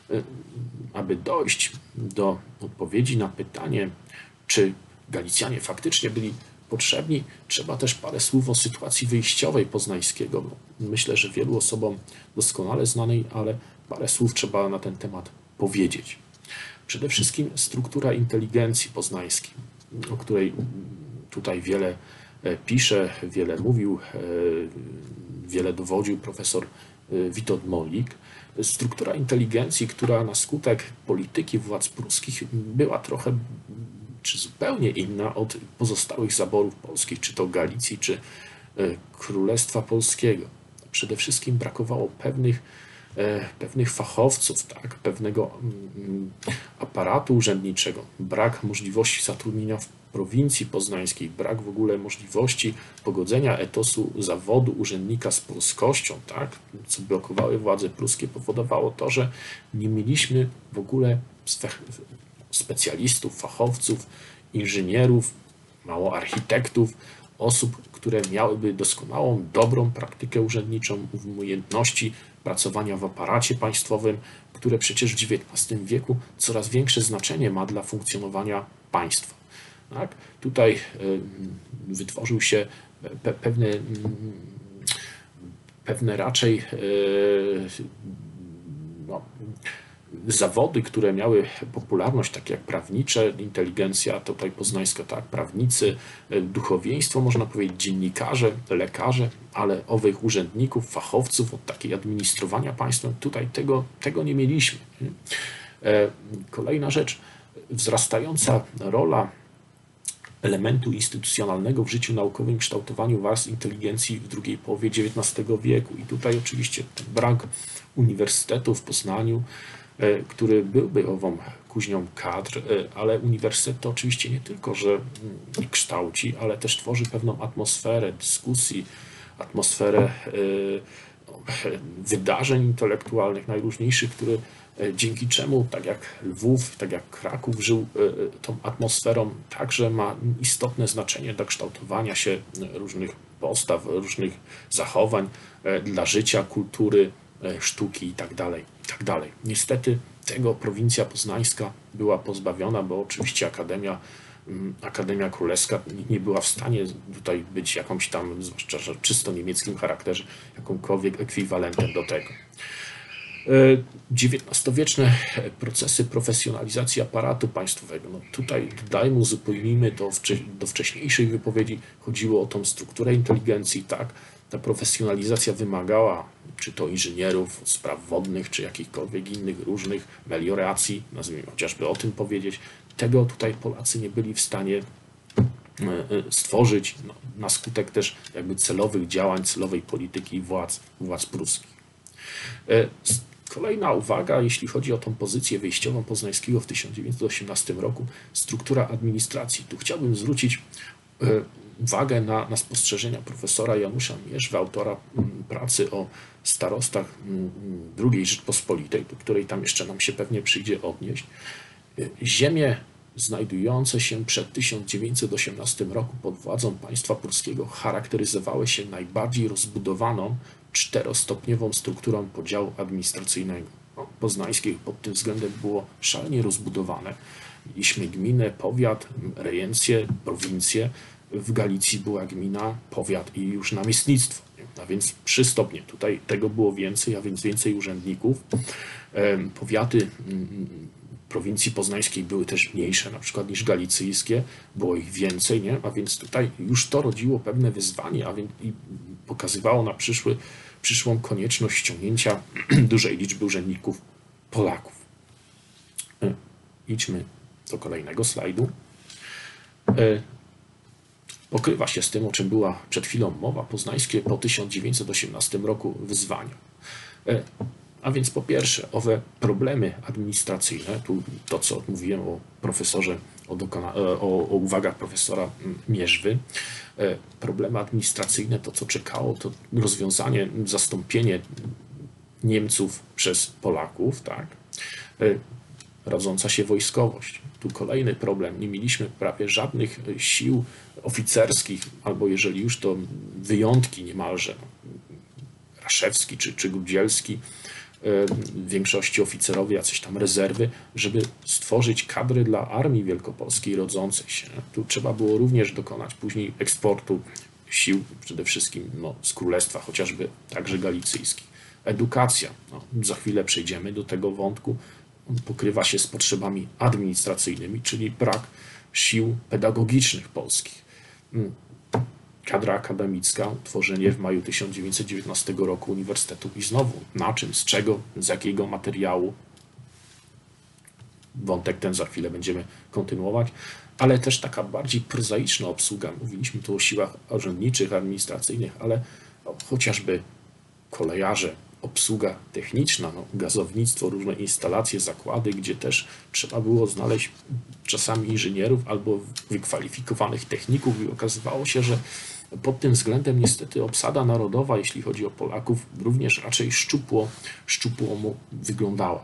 Aby dojść do odpowiedzi na pytanie, czy Galicjanie faktycznie byli potrzebni, trzeba też parę słów o sytuacji wyjściowej Poznańskiego. Myślę, że wielu osobom doskonale znanej, ale parę słów trzeba na ten temat powiedzieć. Przede wszystkim struktura inteligencji poznańskiej, o której tutaj wiele pisze, wiele mówił, wiele dowodził profesor Witold Molik. Struktura inteligencji, która na skutek polityki władz pruskich była trochę czy zupełnie inna od pozostałych zaborów polskich, czy to Galicji, czy Królestwa Polskiego. Przede wszystkim brakowało pewnych fachowców, tak, pewnego aparatu urzędniczego, brak możliwości zatrudnienia w prowincji poznańskiej, brak w ogóle możliwości pogodzenia etosu zawodu urzędnika z polskością, tak, co blokowały władze pruskie, powodowało to, że nie mieliśmy w ogóle specjalistów, fachowców, inżynierów, mało architektów, osób, które miałyby doskonałą, dobrą praktykę urzędniczą, umiejętności pracowania w aparacie państwowym, które przecież w XIX wieku coraz większe znaczenie ma dla funkcjonowania państwa. Tak? Tutaj wytworzył się pewne raczej zawody, które miały popularność, takie jak prawnicze, inteligencja tutaj poznańska, tak, prawnicy, duchowieństwo, można powiedzieć, dziennikarze, lekarze, ale owych urzędników, fachowców od takiej administrowania państwem, tutaj tego nie mieliśmy. Kolejna rzecz, wzrastająca rola elementu instytucjonalnego w życiu naukowym, kształtowaniu warstw inteligencji w drugiej połowie XIX wieku. I tutaj oczywiście brak uniwersytetu w Poznaniu, który byłby ową kuźnią kadr, ale uniwersytet to oczywiście nie tylko, że kształci, ale też tworzy pewną atmosferę dyskusji, atmosferę wydarzeń intelektualnych najróżniejszych, które dzięki czemu, tak jak Lwów, tak jak Kraków żył tą atmosferą, także ma istotne znaczenie dla kształtowania się różnych postaw, różnych zachowań, dla życia, kultury, sztuki itd. Niestety tego prowincja poznańska była pozbawiona, bo oczywiście Akademia Królewska nie była w stanie tutaj być jakąś tam, zwłaszcza że czysto niemieckim charakterze, jakąkolwiek ekwiwalentem do tego. XIX-wieczne procesy profesjonalizacji aparatu państwowego. No tutaj dodajmy, uzupełnijmy to do wcześniejszej wypowiedzi. Chodziło o tą strukturę inteligencji, tak. Ta profesjonalizacja wymagała, czy to inżynierów, spraw wodnych, czy jakichkolwiek innych różnych melioracji, nazwijmy chociażby o tym powiedzieć. Tego tutaj Polacy nie byli w stanie stworzyć na skutek też jakby celowych działań, celowej polityki władz pruskich. Kolejna uwaga, jeśli chodzi o tą pozycję wyjściową Poznańskiego w 1918 roku, struktura administracji. Tu chciałbym zwrócić uwagę na spostrzeżenia profesora Janusza Mierzwy, autora pracy o starostach II Rzeczpospolitej, do której tam jeszcze nam się pewnie przyjdzie odnieść. Ziemie znajdujące się przed 1918 roku pod władzą państwa pruskiego charakteryzowały się najbardziej rozbudowaną, czterostopniową strukturą podziału administracyjnego. Poznańskie pod tym względem było szalenie rozbudowane. Mieliśmy gminę, powiat, rejencję, prowincję. W Galicji była gmina, powiat i już namiestnictwo. A więc 3 stopnie. Tutaj tego było więcej, a więc więcej urzędników. Powiaty prowincji poznańskiej były też mniejsze, na przykład niż galicyjskie, było ich więcej, nie? A więc tutaj już to rodziło pewne wyzwanie, a więc i pokazywało na przyszłą konieczność ściągnięcia dużej liczby urzędników Polaków. idźmy do kolejnego slajdu. Pokrywa się z tym, o czym była przed chwilą mowa, poznańskie po 1918 roku wyzwania. A więc po pierwsze, owe problemy administracyjne, tu to, co mówiłem o profesorze, o uwagach profesora Mierzwy, problemy administracyjne, to co czekało, to rozwiązanie, zastąpienie Niemców przez Polaków, tak? Rodząca się wojskowość. Tu kolejny problem. Nie mieliśmy prawie żadnych sił oficerskich, albo jeżeli już, to wyjątki niemalże. Raszewski czy Grudzielski, w większości oficerowie, jacyś tam rezerwy, żeby stworzyć kadry dla Armii Wielkopolskiej rodzącej się. Tu trzeba było również dokonać później eksportu sił, przede wszystkim z Królestwa, chociażby także galicyjskich. Edukacja, za chwilę przejdziemy do tego wątku, pokrywa się z potrzebami administracyjnymi, czyli brak sił pedagogicznych polskich. Kadra akademicka, utworzenie w maju 1919 roku Uniwersytetu i znowu na czym, z czego, z jakiego materiału. Wątek ten za chwilę będziemy kontynuować, ale też taka bardziej prozaiczna obsługa. Mówiliśmy tu o siłach urzędniczych, administracyjnych, ale chociażby kolejarze, obsługa techniczna, gazownictwo, różne instalacje, zakłady, gdzie też trzeba było znaleźć czasami inżynierów albo wykwalifikowanych techników i okazywało się, że pod tym względem niestety obsada narodowa, jeśli chodzi o Polaków, również raczej szczupło mu wyglądała.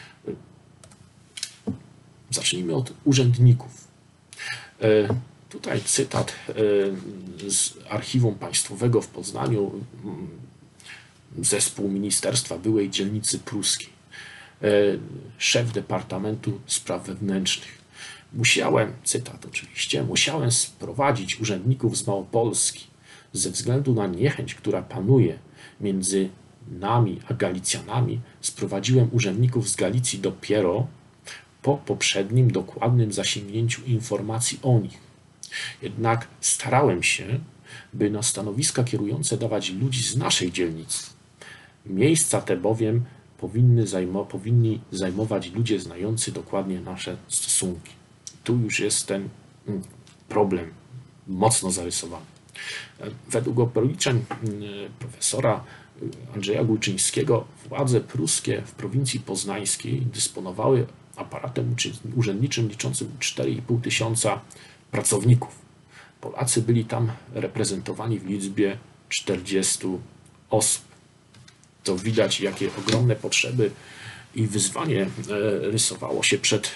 Zacznijmy od urzędników. Tutaj cytat z Archiwum Państwowego w Poznaniu, zespół Ministerstwa Byłej Dzielnicy Pruskiej, szef Departamentu Spraw Wewnętrznych. Cytat oczywiście, musiałem sprowadzić urzędników z Małopolski ze względu na niechęć, która panuje między nami a Galicjanami. Sprowadziłem urzędników z Galicji dopiero po poprzednim dokładnym zasięgnięciu informacji o nich. Jednak starałem się, by na stanowiska kierujące dawać ludzi z naszej dzielnicy. Miejsca te bowiem powinni zajmować ludzie znający dokładnie nasze stosunki. Tu już jest ten problem mocno zarysowany. Według obliczeń profesora Andrzeja Gulczyńskiego władze pruskie w prowincji poznańskiej dysponowały aparatem urzędniczym liczącym 4,5 tysiąca pracowników. Polacy byli tam reprezentowani w liczbie 40 osób. To widać, jakie ogromne potrzeby i wyzwanie rysowało się przed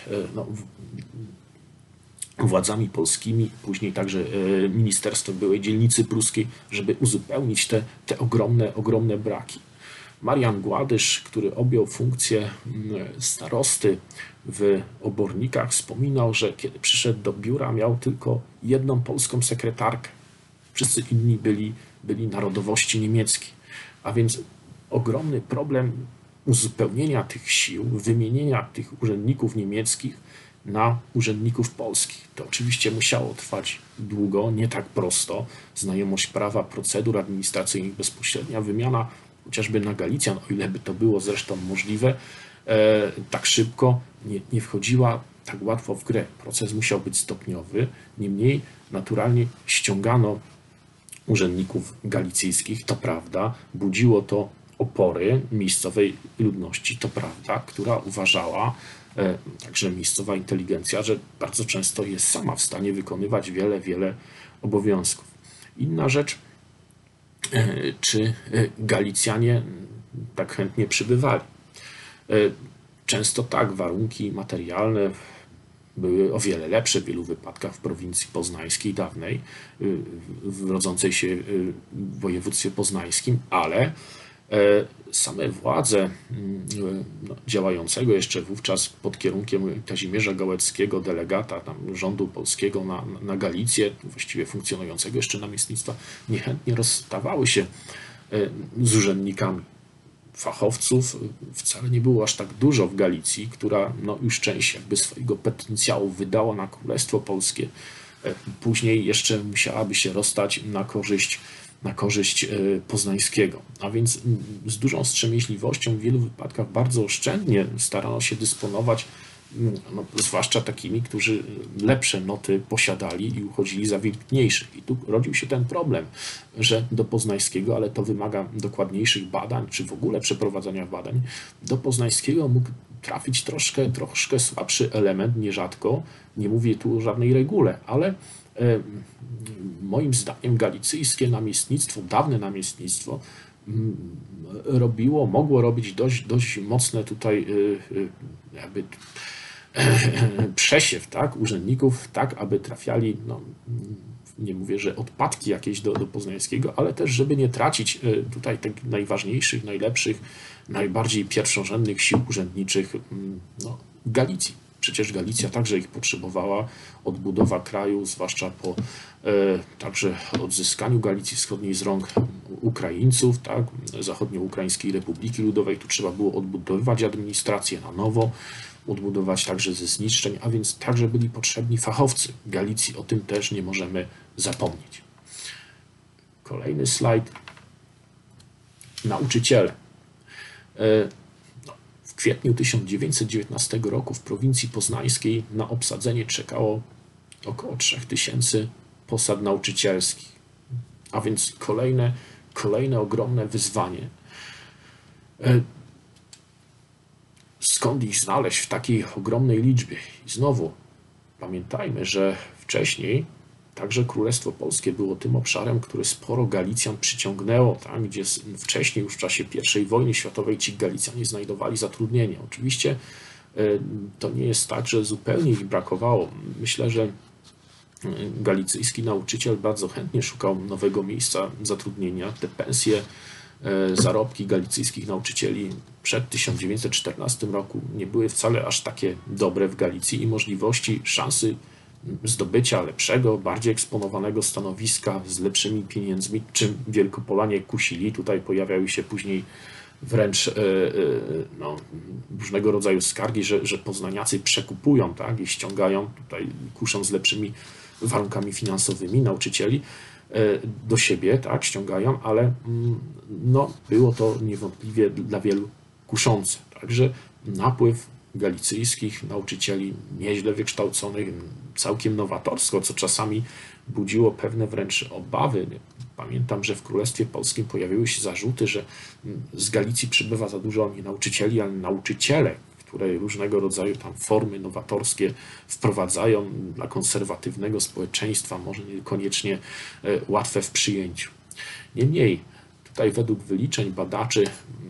władzami polskimi, później także Ministerstwem Byłej Dzielnicy Pruskiej, żeby uzupełnić te ogromne braki. Marian Gładysz, który objął funkcję starosty w Obornikach, wspominał, że kiedy przyszedł do biura, miał tylko jedną polską sekretarkę. Wszyscy inni byli narodowości niemieckiej. A więc ogromny problem uzupełnienia tych sił, wymienienia tych urzędników niemieckich na urzędników polskich. To oczywiście musiało trwać długo, nie tak prosto. Znajomość prawa, procedur administracyjnych, bezpośrednia wymiana chociażby na Galicjan, o ile by to było zresztą możliwe, tak szybko nie wchodziła tak łatwo w grę. Proces musiał być stopniowy. Niemniej naturalnie ściągano urzędników galicyjskich, to prawda, budziło to opory miejscowej ludności, to prawda, która uważała, także miejscowa inteligencja, że bardzo często jest sama w stanie wykonywać wiele obowiązków. Inna rzecz, czy Galicjanie tak chętnie przybywali. Często tak, warunki materialne były o wiele lepsze w wielu wypadkach w prowincji poznańskiej dawnej, w rodzącej się w województwie poznańskim, ale same władze działającego jeszcze wówczas pod kierunkiem Kazimierza Gałeckiego, delegata tam rządu polskiego na Galicję, właściwie funkcjonującego jeszcze namiestnictwa, niechętnie rozstawały się z urzędnikami. Fachowców wcale nie było aż tak dużo w Galicji, która już część jakby swojego potencjału wydała na Królestwo Polskie. Później jeszcze musiałaby się rozstać na korzyść Poznańskiego. A więc z dużą wstrzemięźliwością w wielu wypadkach bardzo oszczędnie starano się dysponować no, zwłaszcza takimi, którzy lepsze noty posiadali i uchodzili za wybitniejszych. I tu rodził się ten problem, że do poznańskiego, ale to wymaga dokładniejszych badań, czy w ogóle przeprowadzania badań, do poznańskiego mógł trafić troszkę słabszy element, nierzadko, nie mówię tu o żadnej regule, ale moim zdaniem galicyjskie namiestnictwo, dawne namiestnictwo mogło robić dość mocne tutaj jakby przesiew, tak, urzędników, tak, aby trafiali, no, nie mówię, że odpadki jakieś do poznańskiego, ale też, żeby nie tracić tutaj tych najważniejszych, najlepszych, najbardziej pierwszorzędnych sił urzędniczych no, w Galicji. Przecież Galicja także ich potrzebowała, odbudowa kraju, zwłaszcza po także odzyskaniu Galicji Wschodniej z rąk Ukraińców, tak, Zachodnioukraińskiej Republiki Ludowej. Tu trzeba było odbudowywać administrację na nowo, odbudować także ze zniszczeń, a więc także byli potrzebni fachowcy Galicji. O tym też nie możemy zapomnieć. Kolejny slajd. Nauczyciele. W kwietniu 1919 roku w prowincji poznańskiej na obsadzenie czekało około 3000 posad nauczycielskich. A więc kolejne ogromne wyzwanie. Skąd ich znaleźć w takiej ogromnej liczbie? I znowu pamiętajmy, że wcześniej także Królestwo Polskie było tym obszarem, który sporo Galicjan przyciągnęło, tak, gdzie wcześniej już w czasie I wojny światowej ci Galicjanie znajdowali zatrudnienie. Oczywiście to nie jest tak, że zupełnie ich brakowało. Myślę, że galicyjski nauczyciel bardzo chętnie szukał nowego miejsca zatrudnienia. Te pensje, zarobki galicyjskich nauczycieli przed 1914 roku nie były wcale aż takie dobre w Galicji i możliwości, szansy zdobycia lepszego, bardziej eksponowanego stanowiska z lepszymi pieniędzmi, czym Wielkopolanie kusili. Tutaj pojawiały się później wręcz no, różnego rodzaju skargi, że poznaniacy przekupują, tak, i ściągają, tutaj kuszą z lepszymi warunkami finansowymi nauczycieli do siebie, tak, ściągają, ale no, było to niewątpliwie dla wielu kuszące. Także napływ galicyjskich nauczycieli nieźle wykształconych, całkiem nowatorsko, co czasami budziło pewne wręcz obawy. Pamiętam, że w Królestwie Polskim pojawiły się zarzuty, że z Galicji przybywa za dużo nie nauczycieli, ale nauczyciele, które różnego rodzaju tam formy nowatorskie wprowadzają dla konserwatywnego społeczeństwa, może niekoniecznie łatwe w przyjęciu. Niemniej, tutaj według wyliczeń badaczy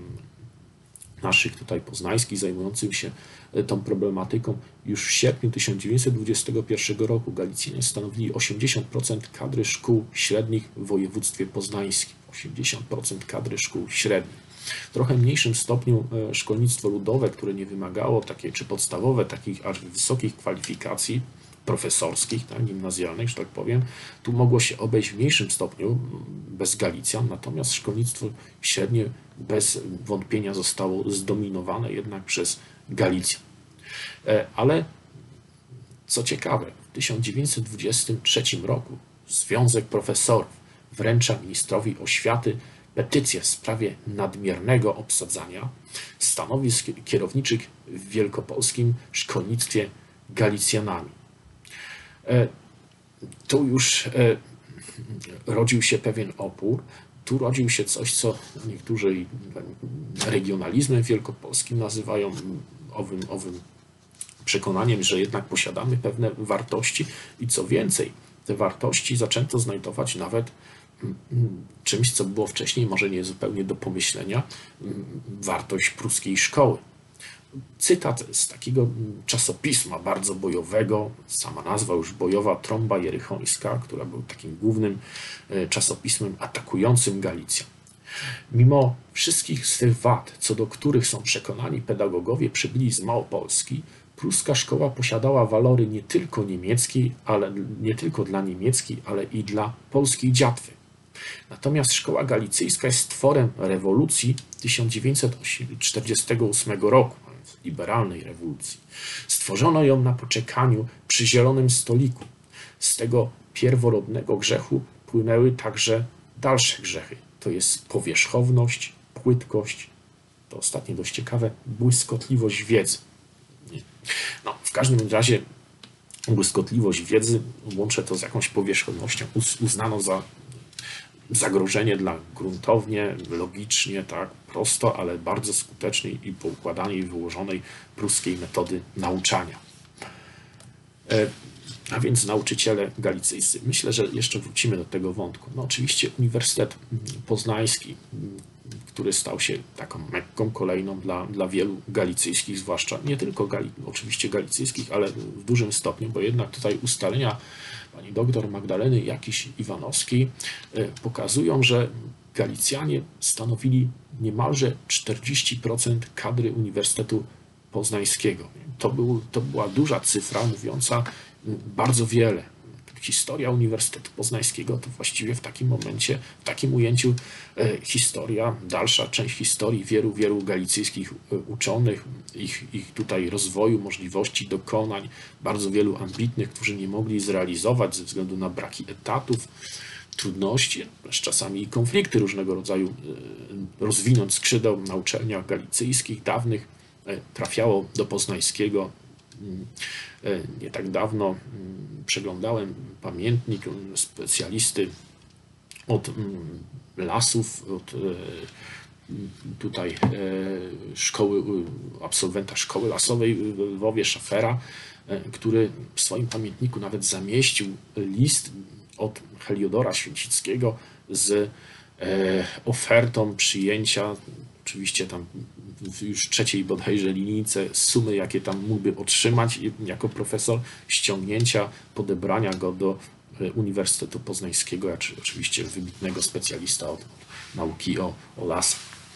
naszych tutaj poznańskich, zajmujących się tą problematyką, już w sierpniu 1921 roku Galicjanie stanowili 80% kadry szkół średnich w województwie poznańskim. 80% kadry szkół średnich. W trochę mniejszym stopniu szkolnictwo ludowe, które nie wymagało takiej, czy podstawowe, takich aż wysokich kwalifikacji profesorskich, tak, gimnazjalnych, że tak powiem, tu mogło się obejść w mniejszym stopniu bez Galicjan, natomiast szkolnictwo średnie bez wątpienia zostało zdominowane jednak przez Galicjan. Ale co ciekawe, w 1923 roku Związek Profesorów wręcza ministrowi oświaty petycję w sprawie nadmiernego obsadzania stanowisk kierowniczych w wielkopolskim szkolnictwie Galicjanami. Tu już rodził się pewien opór, tu rodził się coś, co niektórzy regionalizmem wielkopolskim nazywają owym przekonaniem, że jednak posiadamy pewne wartości i co więcej, te wartości zaczęto znajdować nawet czymś, co było wcześniej może nie zupełnie do pomyślenia, wartość pruskiej szkoły. Cytat z takiego czasopisma bardzo bojowego, sama nazwa już bojowa, Trąba Jerychońska, która był takim głównym czasopismem atakującym Galicję. Mimo wszystkich swych wad, co do których są przekonani pedagogowie przybyli z Małopolski, pruska szkoła posiadała walory nie tylko niemieckiej, nie tylko dla niemieckiej, ale i dla polskiej dziatwy. Natomiast szkoła galicyjska jest tworem rewolucji 1948 roku, a więc liberalnej rewolucji. Stworzono ją na poczekaniu przy zielonym stoliku. Z tego pierworodnego grzechu płynęły także dalsze grzechy. To jest powierzchowność, płytkość, to ostatnie dość ciekawe, błyskotliwość wiedzy. No, w każdym razie błyskotliwość wiedzy, łączę to z jakąś powierzchownością, uznano za zagrożenie dla gruntownie, logicznie, tak, prosto, ale bardzo skutecznej i poukładanej i wyłożonej pruskiej metody nauczania. A więc nauczyciele galicyjscy. Myślę, że jeszcze wrócimy do tego wątku. No oczywiście Uniwersytet Poznański, który stał się taką Mekką kolejną dla wielu galicyjskich, zwłaszcza nie tylko oczywiście galicyjskich, ale w dużym stopniu, bo jednak tutaj ustalenia pani doktor Magdaleny Jakiś-Iwanowskiej pokazują, że Galicjanie stanowili niemalże 40% kadry Uniwersytetu Poznańskiego. To była duża cyfra mówiąca bardzo wiele. Historia Uniwersytetu Poznańskiego to właściwie w takim momencie, w takim ujęciu historia, dalsza część historii wielu galicyjskich uczonych, ich tutaj rozwoju, możliwości, dokonań, bardzo wielu ambitnych, którzy nie mogli zrealizować ze względu na braki etatów, trudności, z czasami konflikty różnego rodzaju, rozwinąć skrzydeł na uczelniach galicyjskich dawnych, trafiało do Poznańskiego. Nie tak dawno przeglądałem pamiętnik specjalisty od lasów, od tutaj absolwenta szkoły lasowej w Lwowie, Szafera, który w swoim pamiętniku nawet zamieścił list od Heliodora Święcickiego z ofertą przyjęcia, oczywiście tam już trzeciej bodajże linijce, sumy, jakie tam mógłby otrzymać jako profesor, ściągnięcia, podebrania go do Uniwersytetu Poznańskiego, jak oczywiście wybitnego specjalista od nauki o lasach.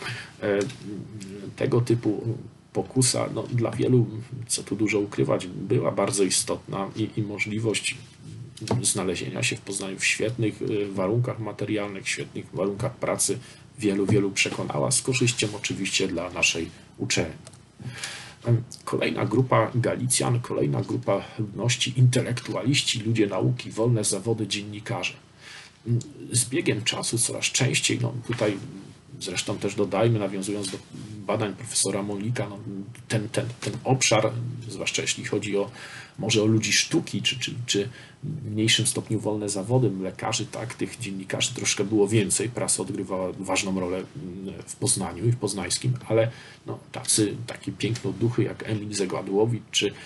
Tego typu pokusa dla wielu, co tu dużo ukrywać, była bardzo istotna i możliwość znalezienia się w Poznaniu w świetnych warunkach materialnych, świetnych warunkach pracy wielu przekonała, z korzyścią oczywiście dla naszej uczelni. Kolejna grupa Galicjan, kolejna grupa ludności, intelektualiści, ludzie nauki, wolne zawody, dziennikarze. Z biegiem czasu coraz częściej, tutaj zresztą też dodajmy, nawiązując do badań profesora Molika, ten obszar, zwłaszcza jeśli chodzi może o ludzi sztuki, czy w mniejszym stopniu wolne zawody, lekarzy, tak, tych dziennikarzy troszkę było więcej, prasa odgrywała ważną rolę w Poznaniu i w poznańskim, ale takie pięknoduchy jak Emil Zegładłowicz,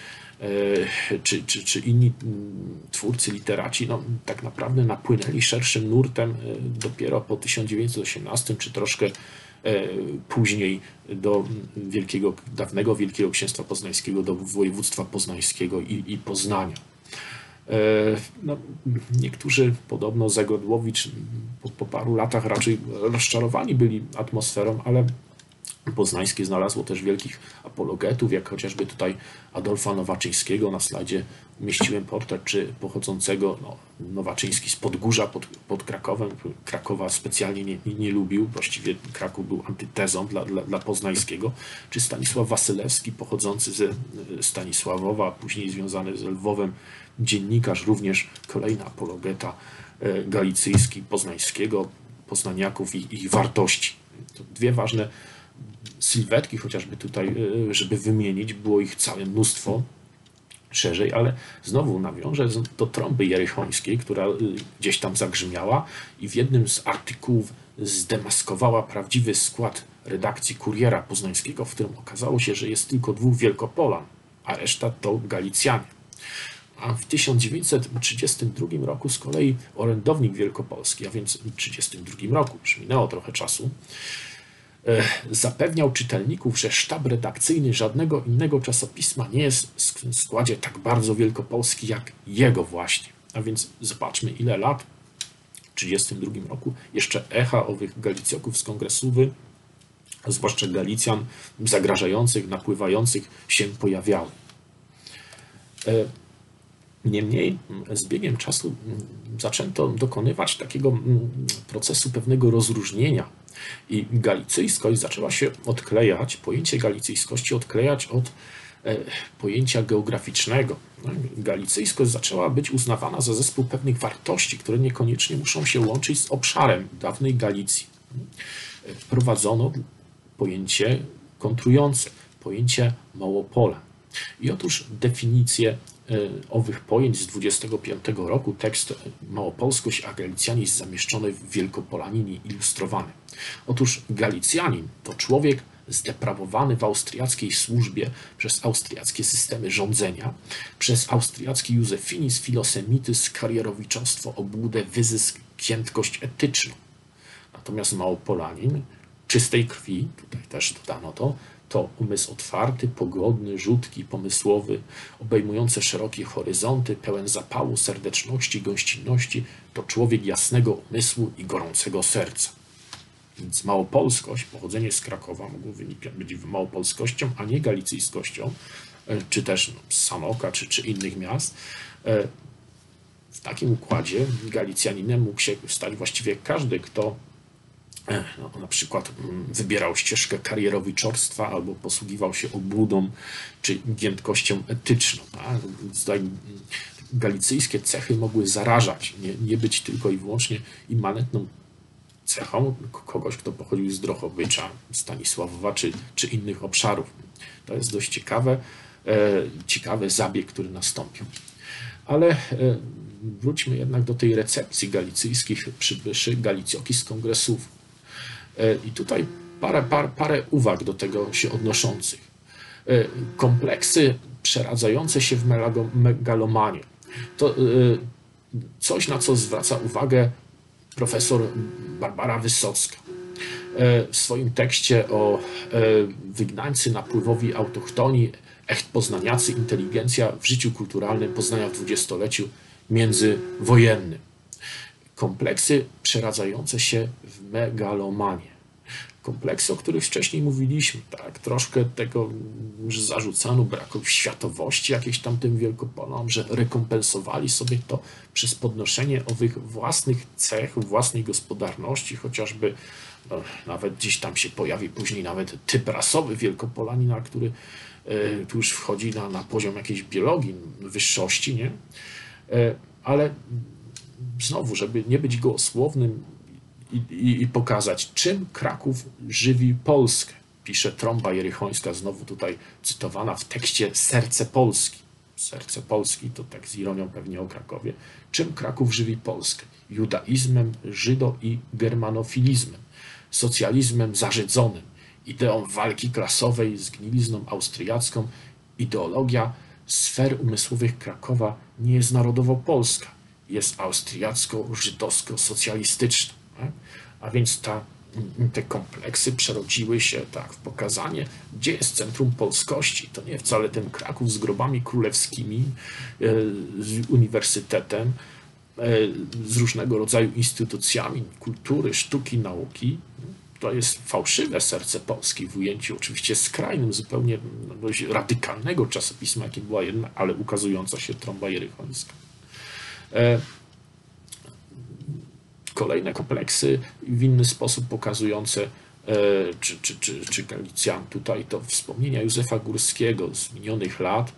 czy inni twórcy, literaci, tak naprawdę napłynęli szerszym nurtem dopiero po 1918, czy troszkę później do dawnego Wielkiego Księstwa Poznańskiego, do województwa poznańskiego i Poznania. Niektórzy, podobno Zegładłowicz, po paru latach raczej rozczarowani byli atmosferą, ale Poznańskie znalazło też wielkich apologetów, jak chociażby tutaj Adolfa Nowaczyńskiego. Na slajdzie umieściłem portret, czy pochodzącego Nowaczyński z Podgórza pod Krakowem. Krakowa specjalnie nie lubił, właściwie Kraków był antytezą dla Poznańskiego, czy Stanisław Wasylewski, pochodzący ze Stanisławowa, a później związany z Lwowem, dziennikarz, również kolejny apologeta galicyjski, Poznańskiego, poznaniaków i ich wartości. To dwie ważne sylwetki, chociażby tutaj, żeby wymienić, było ich całe mnóstwo szerzej, ale znowu nawiążę do trąby jerychońskiej, która gdzieś tam zagrzmiała i w jednym z artykułów zdemaskowała prawdziwy skład redakcji Kuriera Poznańskiego, w którym okazało się, że jest tylko 2 Wielkopolan, a reszta to Galicjanie. A w 1932 roku z kolei orędownik wielkopolski, a więc w 1932 roku, już minęło trochę czasu, zapewniał czytelników, że sztab redakcyjny żadnego innego czasopisma nie jest w składzie tak bardzo wielkopolski jak jego właśnie. A więc zobaczmy, ile lat w 1932 roku jeszcze echa owych Galicjoków z Kongresowy, zwłaszcza Galicjan zagrażających, napływających się pojawiały. Niemniej z biegiem czasu zaczęto dokonywać takiego procesu pewnego rozróżnienia i galicyjskość zaczęła się odklejać, pojęcie galicyjskości odklejać od pojęcia geograficznego. Galicyjskość zaczęła być uznawana za zespół pewnych wartości, które niekoniecznie muszą się łączyć z obszarem dawnej Galicji. Wprowadzono pojęcie kontrujące, pojęcie Małopola. I otóż definicje owych pojęć z 25 roku, tekst Małopolskość a Galicjanizm zamieszczony w Wielkopolaninie ilustrowany. Otóż Galicjanin to człowiek zdeprawowany w austriackiej służbie przez austriackie systemy rządzenia, przez austriacki józefinizm, filosemityzm, karierowiczostwo, obłudę, wyzysk, giętkość etyczną. Natomiast Małopolanin czystej krwi, tutaj też dodano to umysł otwarty, pogodny, rzutki, pomysłowy, obejmujący szerokie horyzonty, pełen zapału, serdeczności, gościnności, to człowiek jasnego umysłu i gorącego serca. Więc małopolskość, pochodzenie z Krakowa mogło być małopolskością, a nie galicyjskością, czy też z Sanoka, czy innych miast. W takim układzie Galicjaninem mógł się stać właściwie każdy, kto na przykład wybierał ścieżkę karierowiczorstwa albo posługiwał się obłudą czy giętkością etyczną. Tutaj galicyjskie cechy mogły zarażać, nie być tylko i wyłącznie immanentną cechą kogoś, kto pochodził z Drohobycza, Stanisławowa czy innych obszarów. To jest dość ciekawy zabieg, który nastąpił. Ale wróćmy jednak do tej recepcji galicyjskich przybyszy, Galicjoki z kongresów. I tutaj parę uwag do tego się odnoszących. Kompleksy przeradzające się w megalomanię. To coś, na co zwraca uwagę profesor Barbara Wysocka w swoim tekście o wygnańcy napływowi autochtonii, echt poznaniacy, inteligencja w życiu kulturalnym Poznania w dwudziestoleciu międzywojennym. Kompleksy przeradzające się w megalomanię. Kompleksy, o których wcześniej mówiliśmy, tak, troszkę tego, że zarzucano braku światowości jakiejś tam tym Wielkopolom, że rekompensowali sobie to przez podnoszenie owych własnych cech, własnej gospodarności, chociażby nawet gdzieś tam się pojawi później nawet typ rasowy Wielkopolanina, który tu już wchodzi na poziom jakiejś biologii, wyższości, nie? Ale znowu, żeby nie być gołosłownym i pokazać, czym Kraków żywi Polskę. Pisze Trąba Jerychońska, znowu tutaj cytowana w tekście Serce Polski. Serce Polski to tak z ironią pewnie o Krakowie. Czym Kraków żywi Polskę? Judaizmem, żydo- i germanofilizmem, socjalizmem zarzedzonym, ideą walki klasowej z gnilizną austriacką. Ideologia sfer umysłowych Krakowa nie jest narodowo-polska, jest austriacko-żydowsko-socjalistyczna. Tak? A więc te kompleksy przerodziły się tak w pokazanie, gdzie jest centrum polskości. To nie wcale ten Kraków z grobami królewskimi, z uniwersytetem, z różnego rodzaju instytucjami kultury, sztuki, nauki. To jest fałszywe serce Polski w ujęciu oczywiście skrajnym, zupełnie dość radykalnego czasopisma, jakim była jedna, ale ukazująca się Trąba Jerychońska. Kolejne kompleksy w inny sposób pokazujące, czy Galicjan tutaj, to wspomnienia Józefa Górskiego z minionych lat,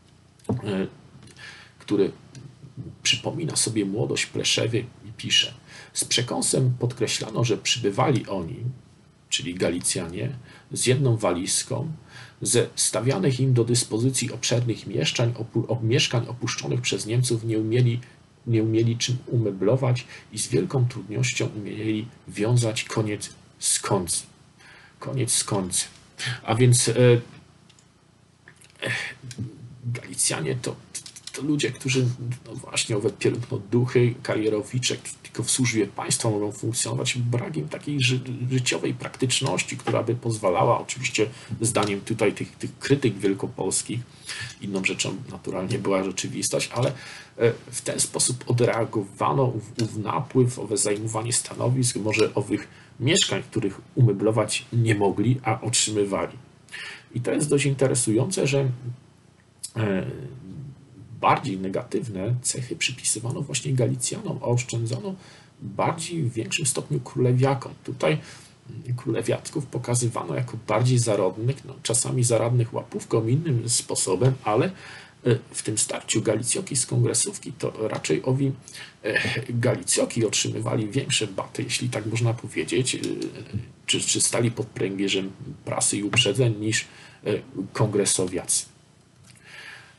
który przypomina sobie młodość Pleszewy i pisze: z przekąsem podkreślano, że przybywali oni, czyli Galicjanie, z jedną walizką, ze stawianych im do dyspozycji obszernych mieszkań opuszczonych przez Niemców nie umieli czym umeblować i z wielką trudnością umieli wiązać koniec z końcem. Koniec z końcem. A więc Galicjanie to ludzie, którzy no właśnie owe pielęgnoduchy, karierowicze, tylko w służbie państwa mogą funkcjonować brakiem takiej życiowej praktyczności, która by pozwalała, oczywiście zdaniem tutaj tych krytyk wielkopolskich, inną rzeczą naturalnie była rzeczywistość, ale w ten sposób odreagowano ów napływ, owe zajmowanie stanowisk, może owych mieszkań, których umeblować nie mogli, a otrzymywali. I to jest dość interesujące, że bardziej negatywne cechy przypisywano właśnie Galicjanom, a oszczędzano bardziej w większym stopniu królewiakom. Tutaj królewiatków pokazywano jako bardziej zarodnych, no, czasami zaradnych łapówką, innym sposobem, ale w tym starciu Galicjoki z kongresówki to raczej owi Galicjoki otrzymywali większe baty, jeśli tak można powiedzieć, czy stali pod pręgierzem prasy i uprzedzeń niż kongresowiacy.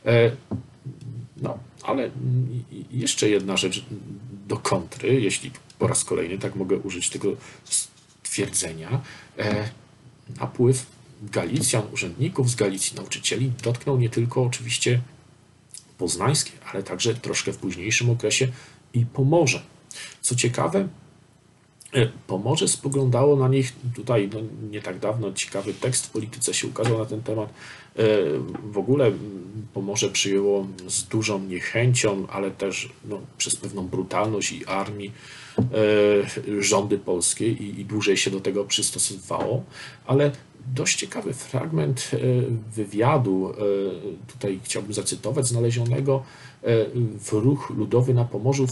No, ale jeszcze jedna rzecz do kontry, jeśli po raz kolejny tak mogę użyć tego stwierdzenia. Napływ Galicjan, urzędników z Galicji, nauczycieli dotknął nie tylko oczywiście poznańskie, ale także troszkę w późniejszym okresie i Pomorze. Co ciekawe, Pomorze spoglądało na nich, tutaj no, nie tak dawno ciekawy tekst w Polityce się ukazał na ten temat, w ogóle Pomorze przyjęło z dużą niechęcią, ale też no, przez pewną brutalność i armii rządy polskie i dłużej się do tego przystosowywało, ale dość ciekawy fragment wywiadu, tutaj chciałbym zacytować, znalezionego w Ruch Ludowy na Pomorzu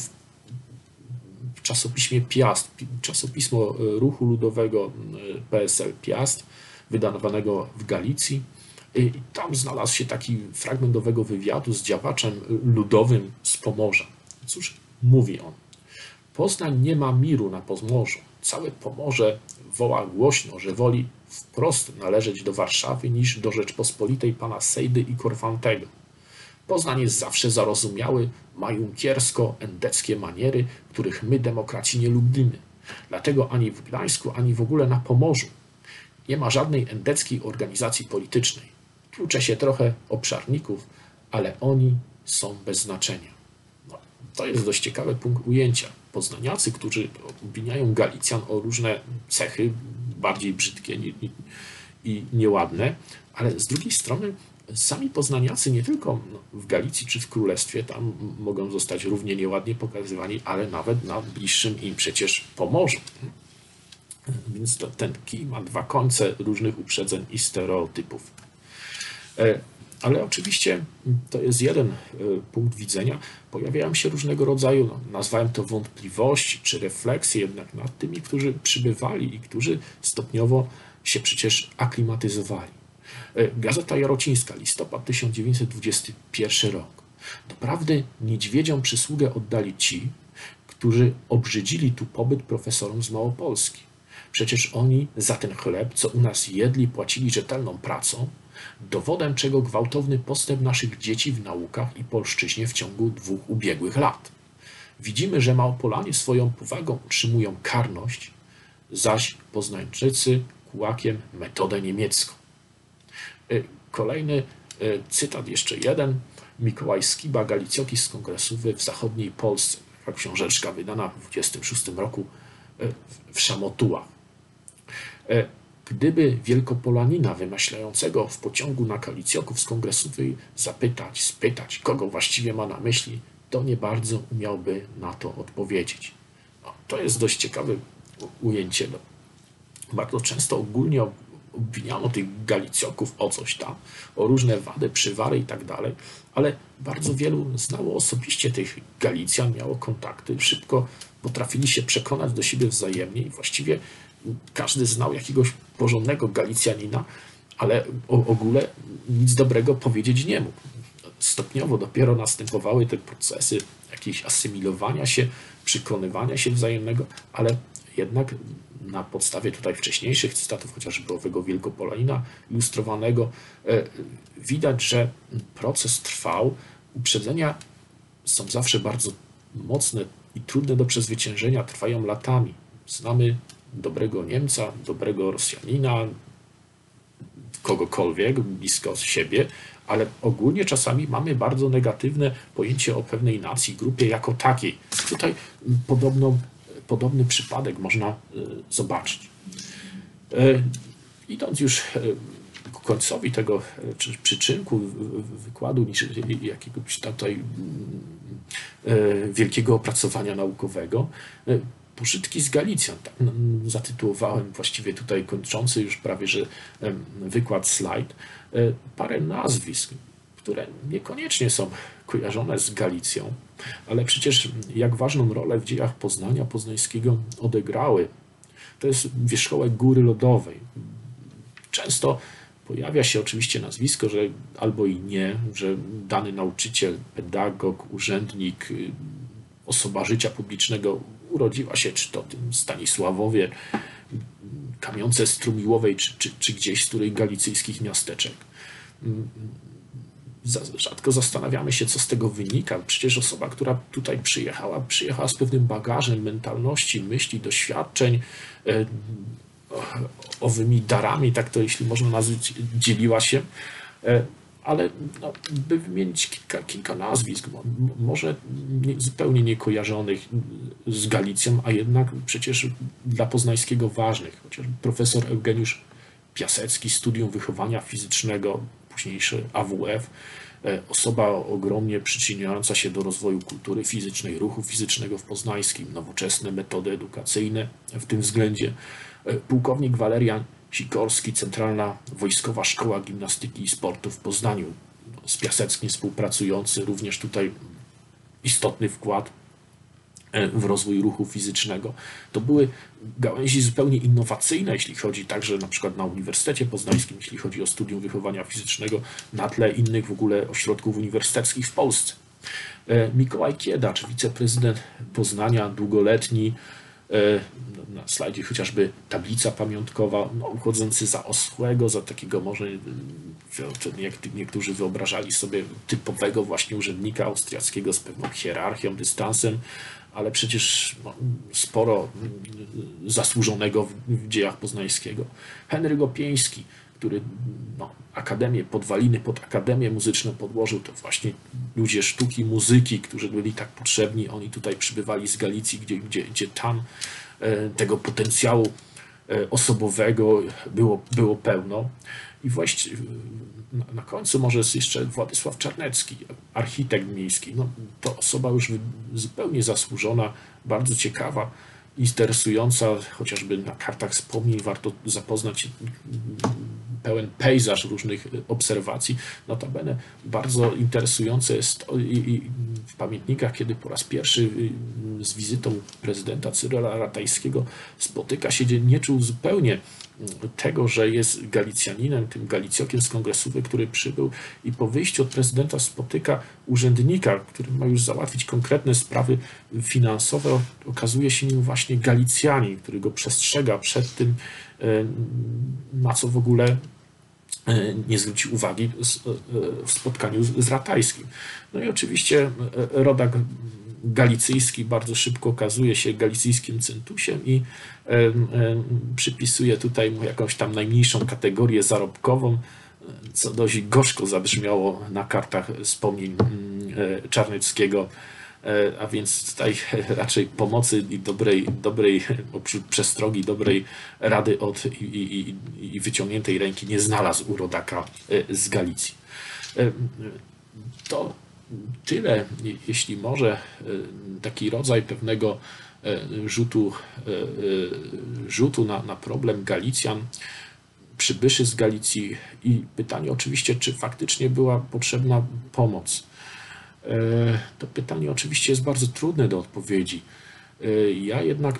w czasopiśmie Piast, czasopismo Ruchu Ludowego PSL Piast, wydawanego w Galicji. I tam znalazł się taki fragment owego wywiadu z działaczem ludowym z Pomorza. Cóż mówi on? Poznań nie ma miru na Pomorzu. Całe Pomorze woła głośno, że woli wprost należeć do Warszawy niż do Rzeczpospolitej pana Sejdy i Korfantego. Poznań jest zawsze zarozumiały, ma junkiersko-endeckie maniery, których my, demokraci, nie lubimy. Dlatego ani w Gdańsku, ani w ogóle na Pomorzu nie ma żadnej endeckiej organizacji politycznej. Tłucze się trochę obszarników, ale oni są bez znaczenia. No, to jest dość ciekawy punkt ujęcia. Poznaniacy, którzy obwiniają Galicjan o różne cechy, bardziej brzydkie i nieładne, ale z drugiej strony sami poznaniacy nie tylko w Galicji czy w Królestwie tam mogą zostać równie nieładnie pokazywani, ale nawet na bliższym im przecież Pomorzu. Więc ten kij ma dwa końce różnych uprzedzeń i stereotypów. Ale oczywiście to jest jeden punkt widzenia. Pojawiają się różnego rodzaju, no, nazwałem to wątpliwości czy refleksje jednak nad tymi, którzy przybywali i którzy stopniowo się przecież aklimatyzowali. Gazeta Jarocińska, listopad 1921 rok. Doprawdy niedźwiedziom przysługę oddali ci, którzy obrzydzili tu pobyt profesorom z Małopolski. Przecież oni za ten chleb, co u nas jedli, płacili rzetelną pracą, dowodem czego gwałtowny postęp naszych dzieci w naukach i polszczyźnie w ciągu 2 ubiegłych lat. Widzimy, że Małopolanie swoją powagą utrzymują karność, zaś Poznańczycy kułakiem metodę niemiecką. Kolejny cytat, jeszcze jeden. Mikołaj Skiba, Galicjokis kongresowy w zachodniej Polsce. Taka książeczka wydana w 26 roku w Szamotułach. Gdyby wielkopolanina wymyślającego w pociągu na Galicjoków z kongresowej spytać, kogo właściwie ma na myśli, to nie bardzo umiałby na to odpowiedzieć. No, to jest dość ciekawe ujęcie. No, bardzo często ogólnie obwiniano tych Galicjoków o coś tam, o różne wady, przywary i tak dalej, ale bardzo wielu znało osobiście tych Galicjan, miało kontakty, szybko potrafili się przekonać do siebie wzajemnie i właściwie każdy znał jakiegoś porządnego Galicjanina, ale o ogóle nic dobrego powiedzieć nie mógł. Stopniowo dopiero następowały te procesy jakiegoś asymilowania się, przekonywania się wzajemnego, ale jednak na podstawie tutaj wcześniejszych cytatów, chociażby owego Wielkopolanina ilustrowanego, widać, że proces trwał. Uprzedzenia są zawsze bardzo mocne i trudne do przezwyciężenia, trwają latami. Znamy dobrego Niemca, dobrego Rosjanina, kogokolwiek blisko siebie, ale ogólnie czasami mamy bardzo negatywne pojęcie o pewnej nacji, grupie jako takiej. Tutaj podobny przypadek można zobaczyć. Idąc już ku końcowi tego przyczynku wykładu, jakiegoś tutaj wielkiego opracowania naukowego, pożytki z Galicjan, tak zatytułowałem właściwie tutaj kończący już prawie, że wykład slajd, parę nazwisk, które niekoniecznie są kojarzone z Galicją, ale przecież jak ważną rolę w dziejach Poznania poznańskiego odegrały. To jest wierzchołek Góry Lodowej. Często pojawia się oczywiście nazwisko, że albo i nie, że dany nauczyciel, pedagog, urzędnik, osoba życia publicznego urodziła się czy to w tym Stanisławowie, Kamionce Strumiłowej, czy gdzieś z której galicyjskich miasteczek. rzadko zastanawiamy się, co z tego wynika. Przecież osoba, która tutaj przyjechała z pewnym bagażem mentalności, myśli, doświadczeń, owymi darami, tak to jeśli można nazwać, dzieliła się. Ale no, by wymienić kilka nazwisk, może zupełnie niekojarzonych z Galicją, a jednak przecież dla Poznańskiego ważnych. Chociaż profesor Eugeniusz Piasecki, Studium Wychowania Fizycznego, późniejszy AWF, osoba ogromnie przyczyniająca się do rozwoju kultury fizycznej, ruchu fizycznego w Poznańskim, nowoczesne metody edukacyjne w tym względzie. Pułkownik Walerian Sikorski, Centralna Wojskowa Szkoła Gimnastyki i Sportu w Poznaniu, z Piaseckim współpracujący, również tutaj istotny wkład w rozwój ruchu fizycznego. To były gałęzi zupełnie innowacyjne, jeśli chodzi także na przykład na Uniwersytecie Poznańskim, jeśli chodzi o Studium Wychowania Fizycznego, na tle innych w ogóle ośrodków uniwersyteckich w Polsce. Mikołaj Kiedacz, wiceprezydent Poznania, długoletni, na slajdzie chociażby tablica pamiątkowa, no, uchodzący za oschłego, za takiego może, jak niektórzy wyobrażali sobie, typowego właśnie urzędnika austriackiego z pewną hierarchią, dystansem, ale przecież no, sporo zasłużonego w dziejach Poznańskiego. Henryk Opieński, który no, akademię, podwaliny pod akademię muzyczną podłożył, to właśnie ludzie sztuki, muzyki, którzy byli tak potrzebni, oni tutaj przybywali z Galicji, gdzie tam tego potencjału osobowego było pełno. I właściwie na końcu może jest jeszcze Władysław Czarnecki, architekt miejski. No, to osoba już zupełnie zasłużona, bardzo ciekawa, interesująca, chociażby na kartach wspomnień warto zapoznać się, pełen pejzaż różnych obserwacji. Notabene bardzo interesujące jest w pamiętnikach, kiedy po raz pierwszy z wizytą prezydenta Cyryla Ratajskiego spotyka się, gdzie nie czuł zupełnie tego, że jest Galicjaninem, tym Galicjokiem z kongresówek, który przybył i po wyjściu od prezydenta spotyka urzędnika, który ma już załatwić konkretne sprawy finansowe. Okazuje się nim właśnie Galicjanin, który go przestrzega przed tym, na co w ogóle nie zwrócił uwagi w spotkaniu z Ratajskim. No i oczywiście rodak galicyjski bardzo szybko okazuje się galicyjskim centusiem i przypisuje tutaj mu jakąś tam najmniejszą kategorię zarobkową, co dość gorzko zabrzmiało na kartach wspomnień Czarneckiego, a więc tutaj raczej pomocy i dobrej przestrogi, dobrej rady i wyciągniętej ręki nie znalazł u rodaka z Galicji. To tyle, jeśli może, taki rodzaj pewnego rzutu na problem Galicjan, przybyszy z Galicji i pytanie oczywiście, czy faktycznie była potrzebna pomoc. To pytanie oczywiście jest bardzo trudne do odpowiedzi. Ja jednak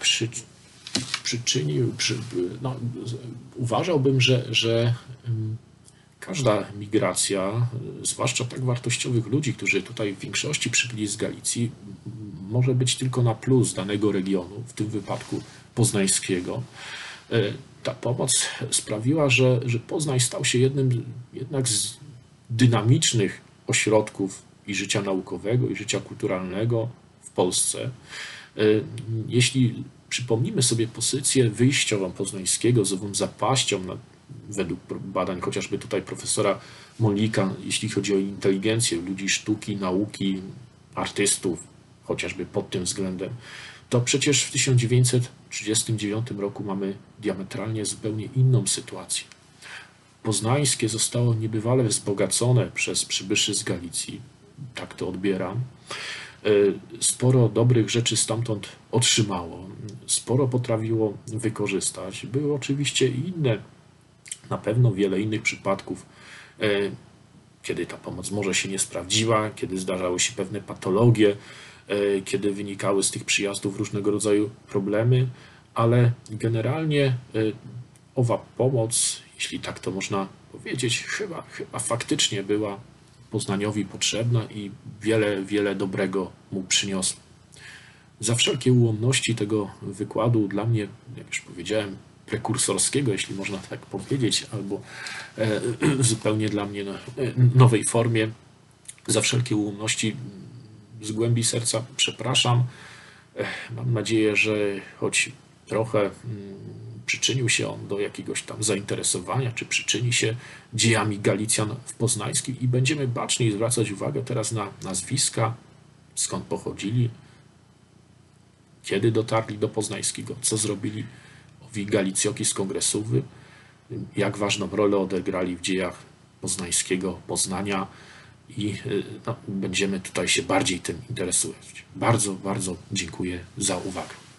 uważałbym, że każda migracja, zwłaszcza tak wartościowych ludzi, którzy tutaj w większości przybyli z Galicji, może być tylko na plus danego regionu, w tym wypadku poznańskiego. Ta pomoc sprawiła, że Poznań stał się jednym jednak z dynamicznych ośrodków i życia naukowego, i życia kulturalnego w Polsce. Jeśli przypomnimy sobie pozycję wyjściową Poznańskiego z ową zapaścią, według badań chociażby tutaj profesora Molika, jeśli chodzi o inteligencję ludzi sztuki, nauki, artystów, chociażby pod tym względem, to przecież w 1939 roku mamy diametralnie zupełnie inną sytuację. Poznańskie zostało niebywale wzbogacone przez przybyszy z Galicji, tak to odbieram. Sporo dobrych rzeczy stamtąd otrzymało, sporo potrafiło wykorzystać. Były oczywiście i inne, na pewno wiele innych przypadków, kiedy ta pomoc może się nie sprawdziła, kiedy zdarzały się pewne patologie, kiedy wynikały z tych przyjazdów różnego rodzaju problemy, ale generalnie owa pomoc, jeśli tak to można powiedzieć, chyba faktycznie była Poznaniowi potrzebna i wiele dobrego mu przyniosła. Za wszelkie ułomności tego wykładu, dla mnie, jak już powiedziałem, prekursorskiego, jeśli można tak powiedzieć, albo w zupełnie dla mnie nowej formie, Za wszelkie ułomności z głębi serca przepraszam. Mam nadzieję, że choć trochę przyczynił się on do jakiegoś tam zainteresowania, czy przyczyni się dziejami Galicjan w Poznańskim i będziemy baczniej zwracać uwagę teraz na nazwiska, skąd pochodzili, kiedy dotarli do Poznańskiego, co zrobili owi Galicjoki z Kongresowy, jak ważną rolę odegrali w dziejach poznańskiego Poznania i będziemy tutaj się bardziej tym interesować. Bardzo, bardzo dziękuję za uwagę.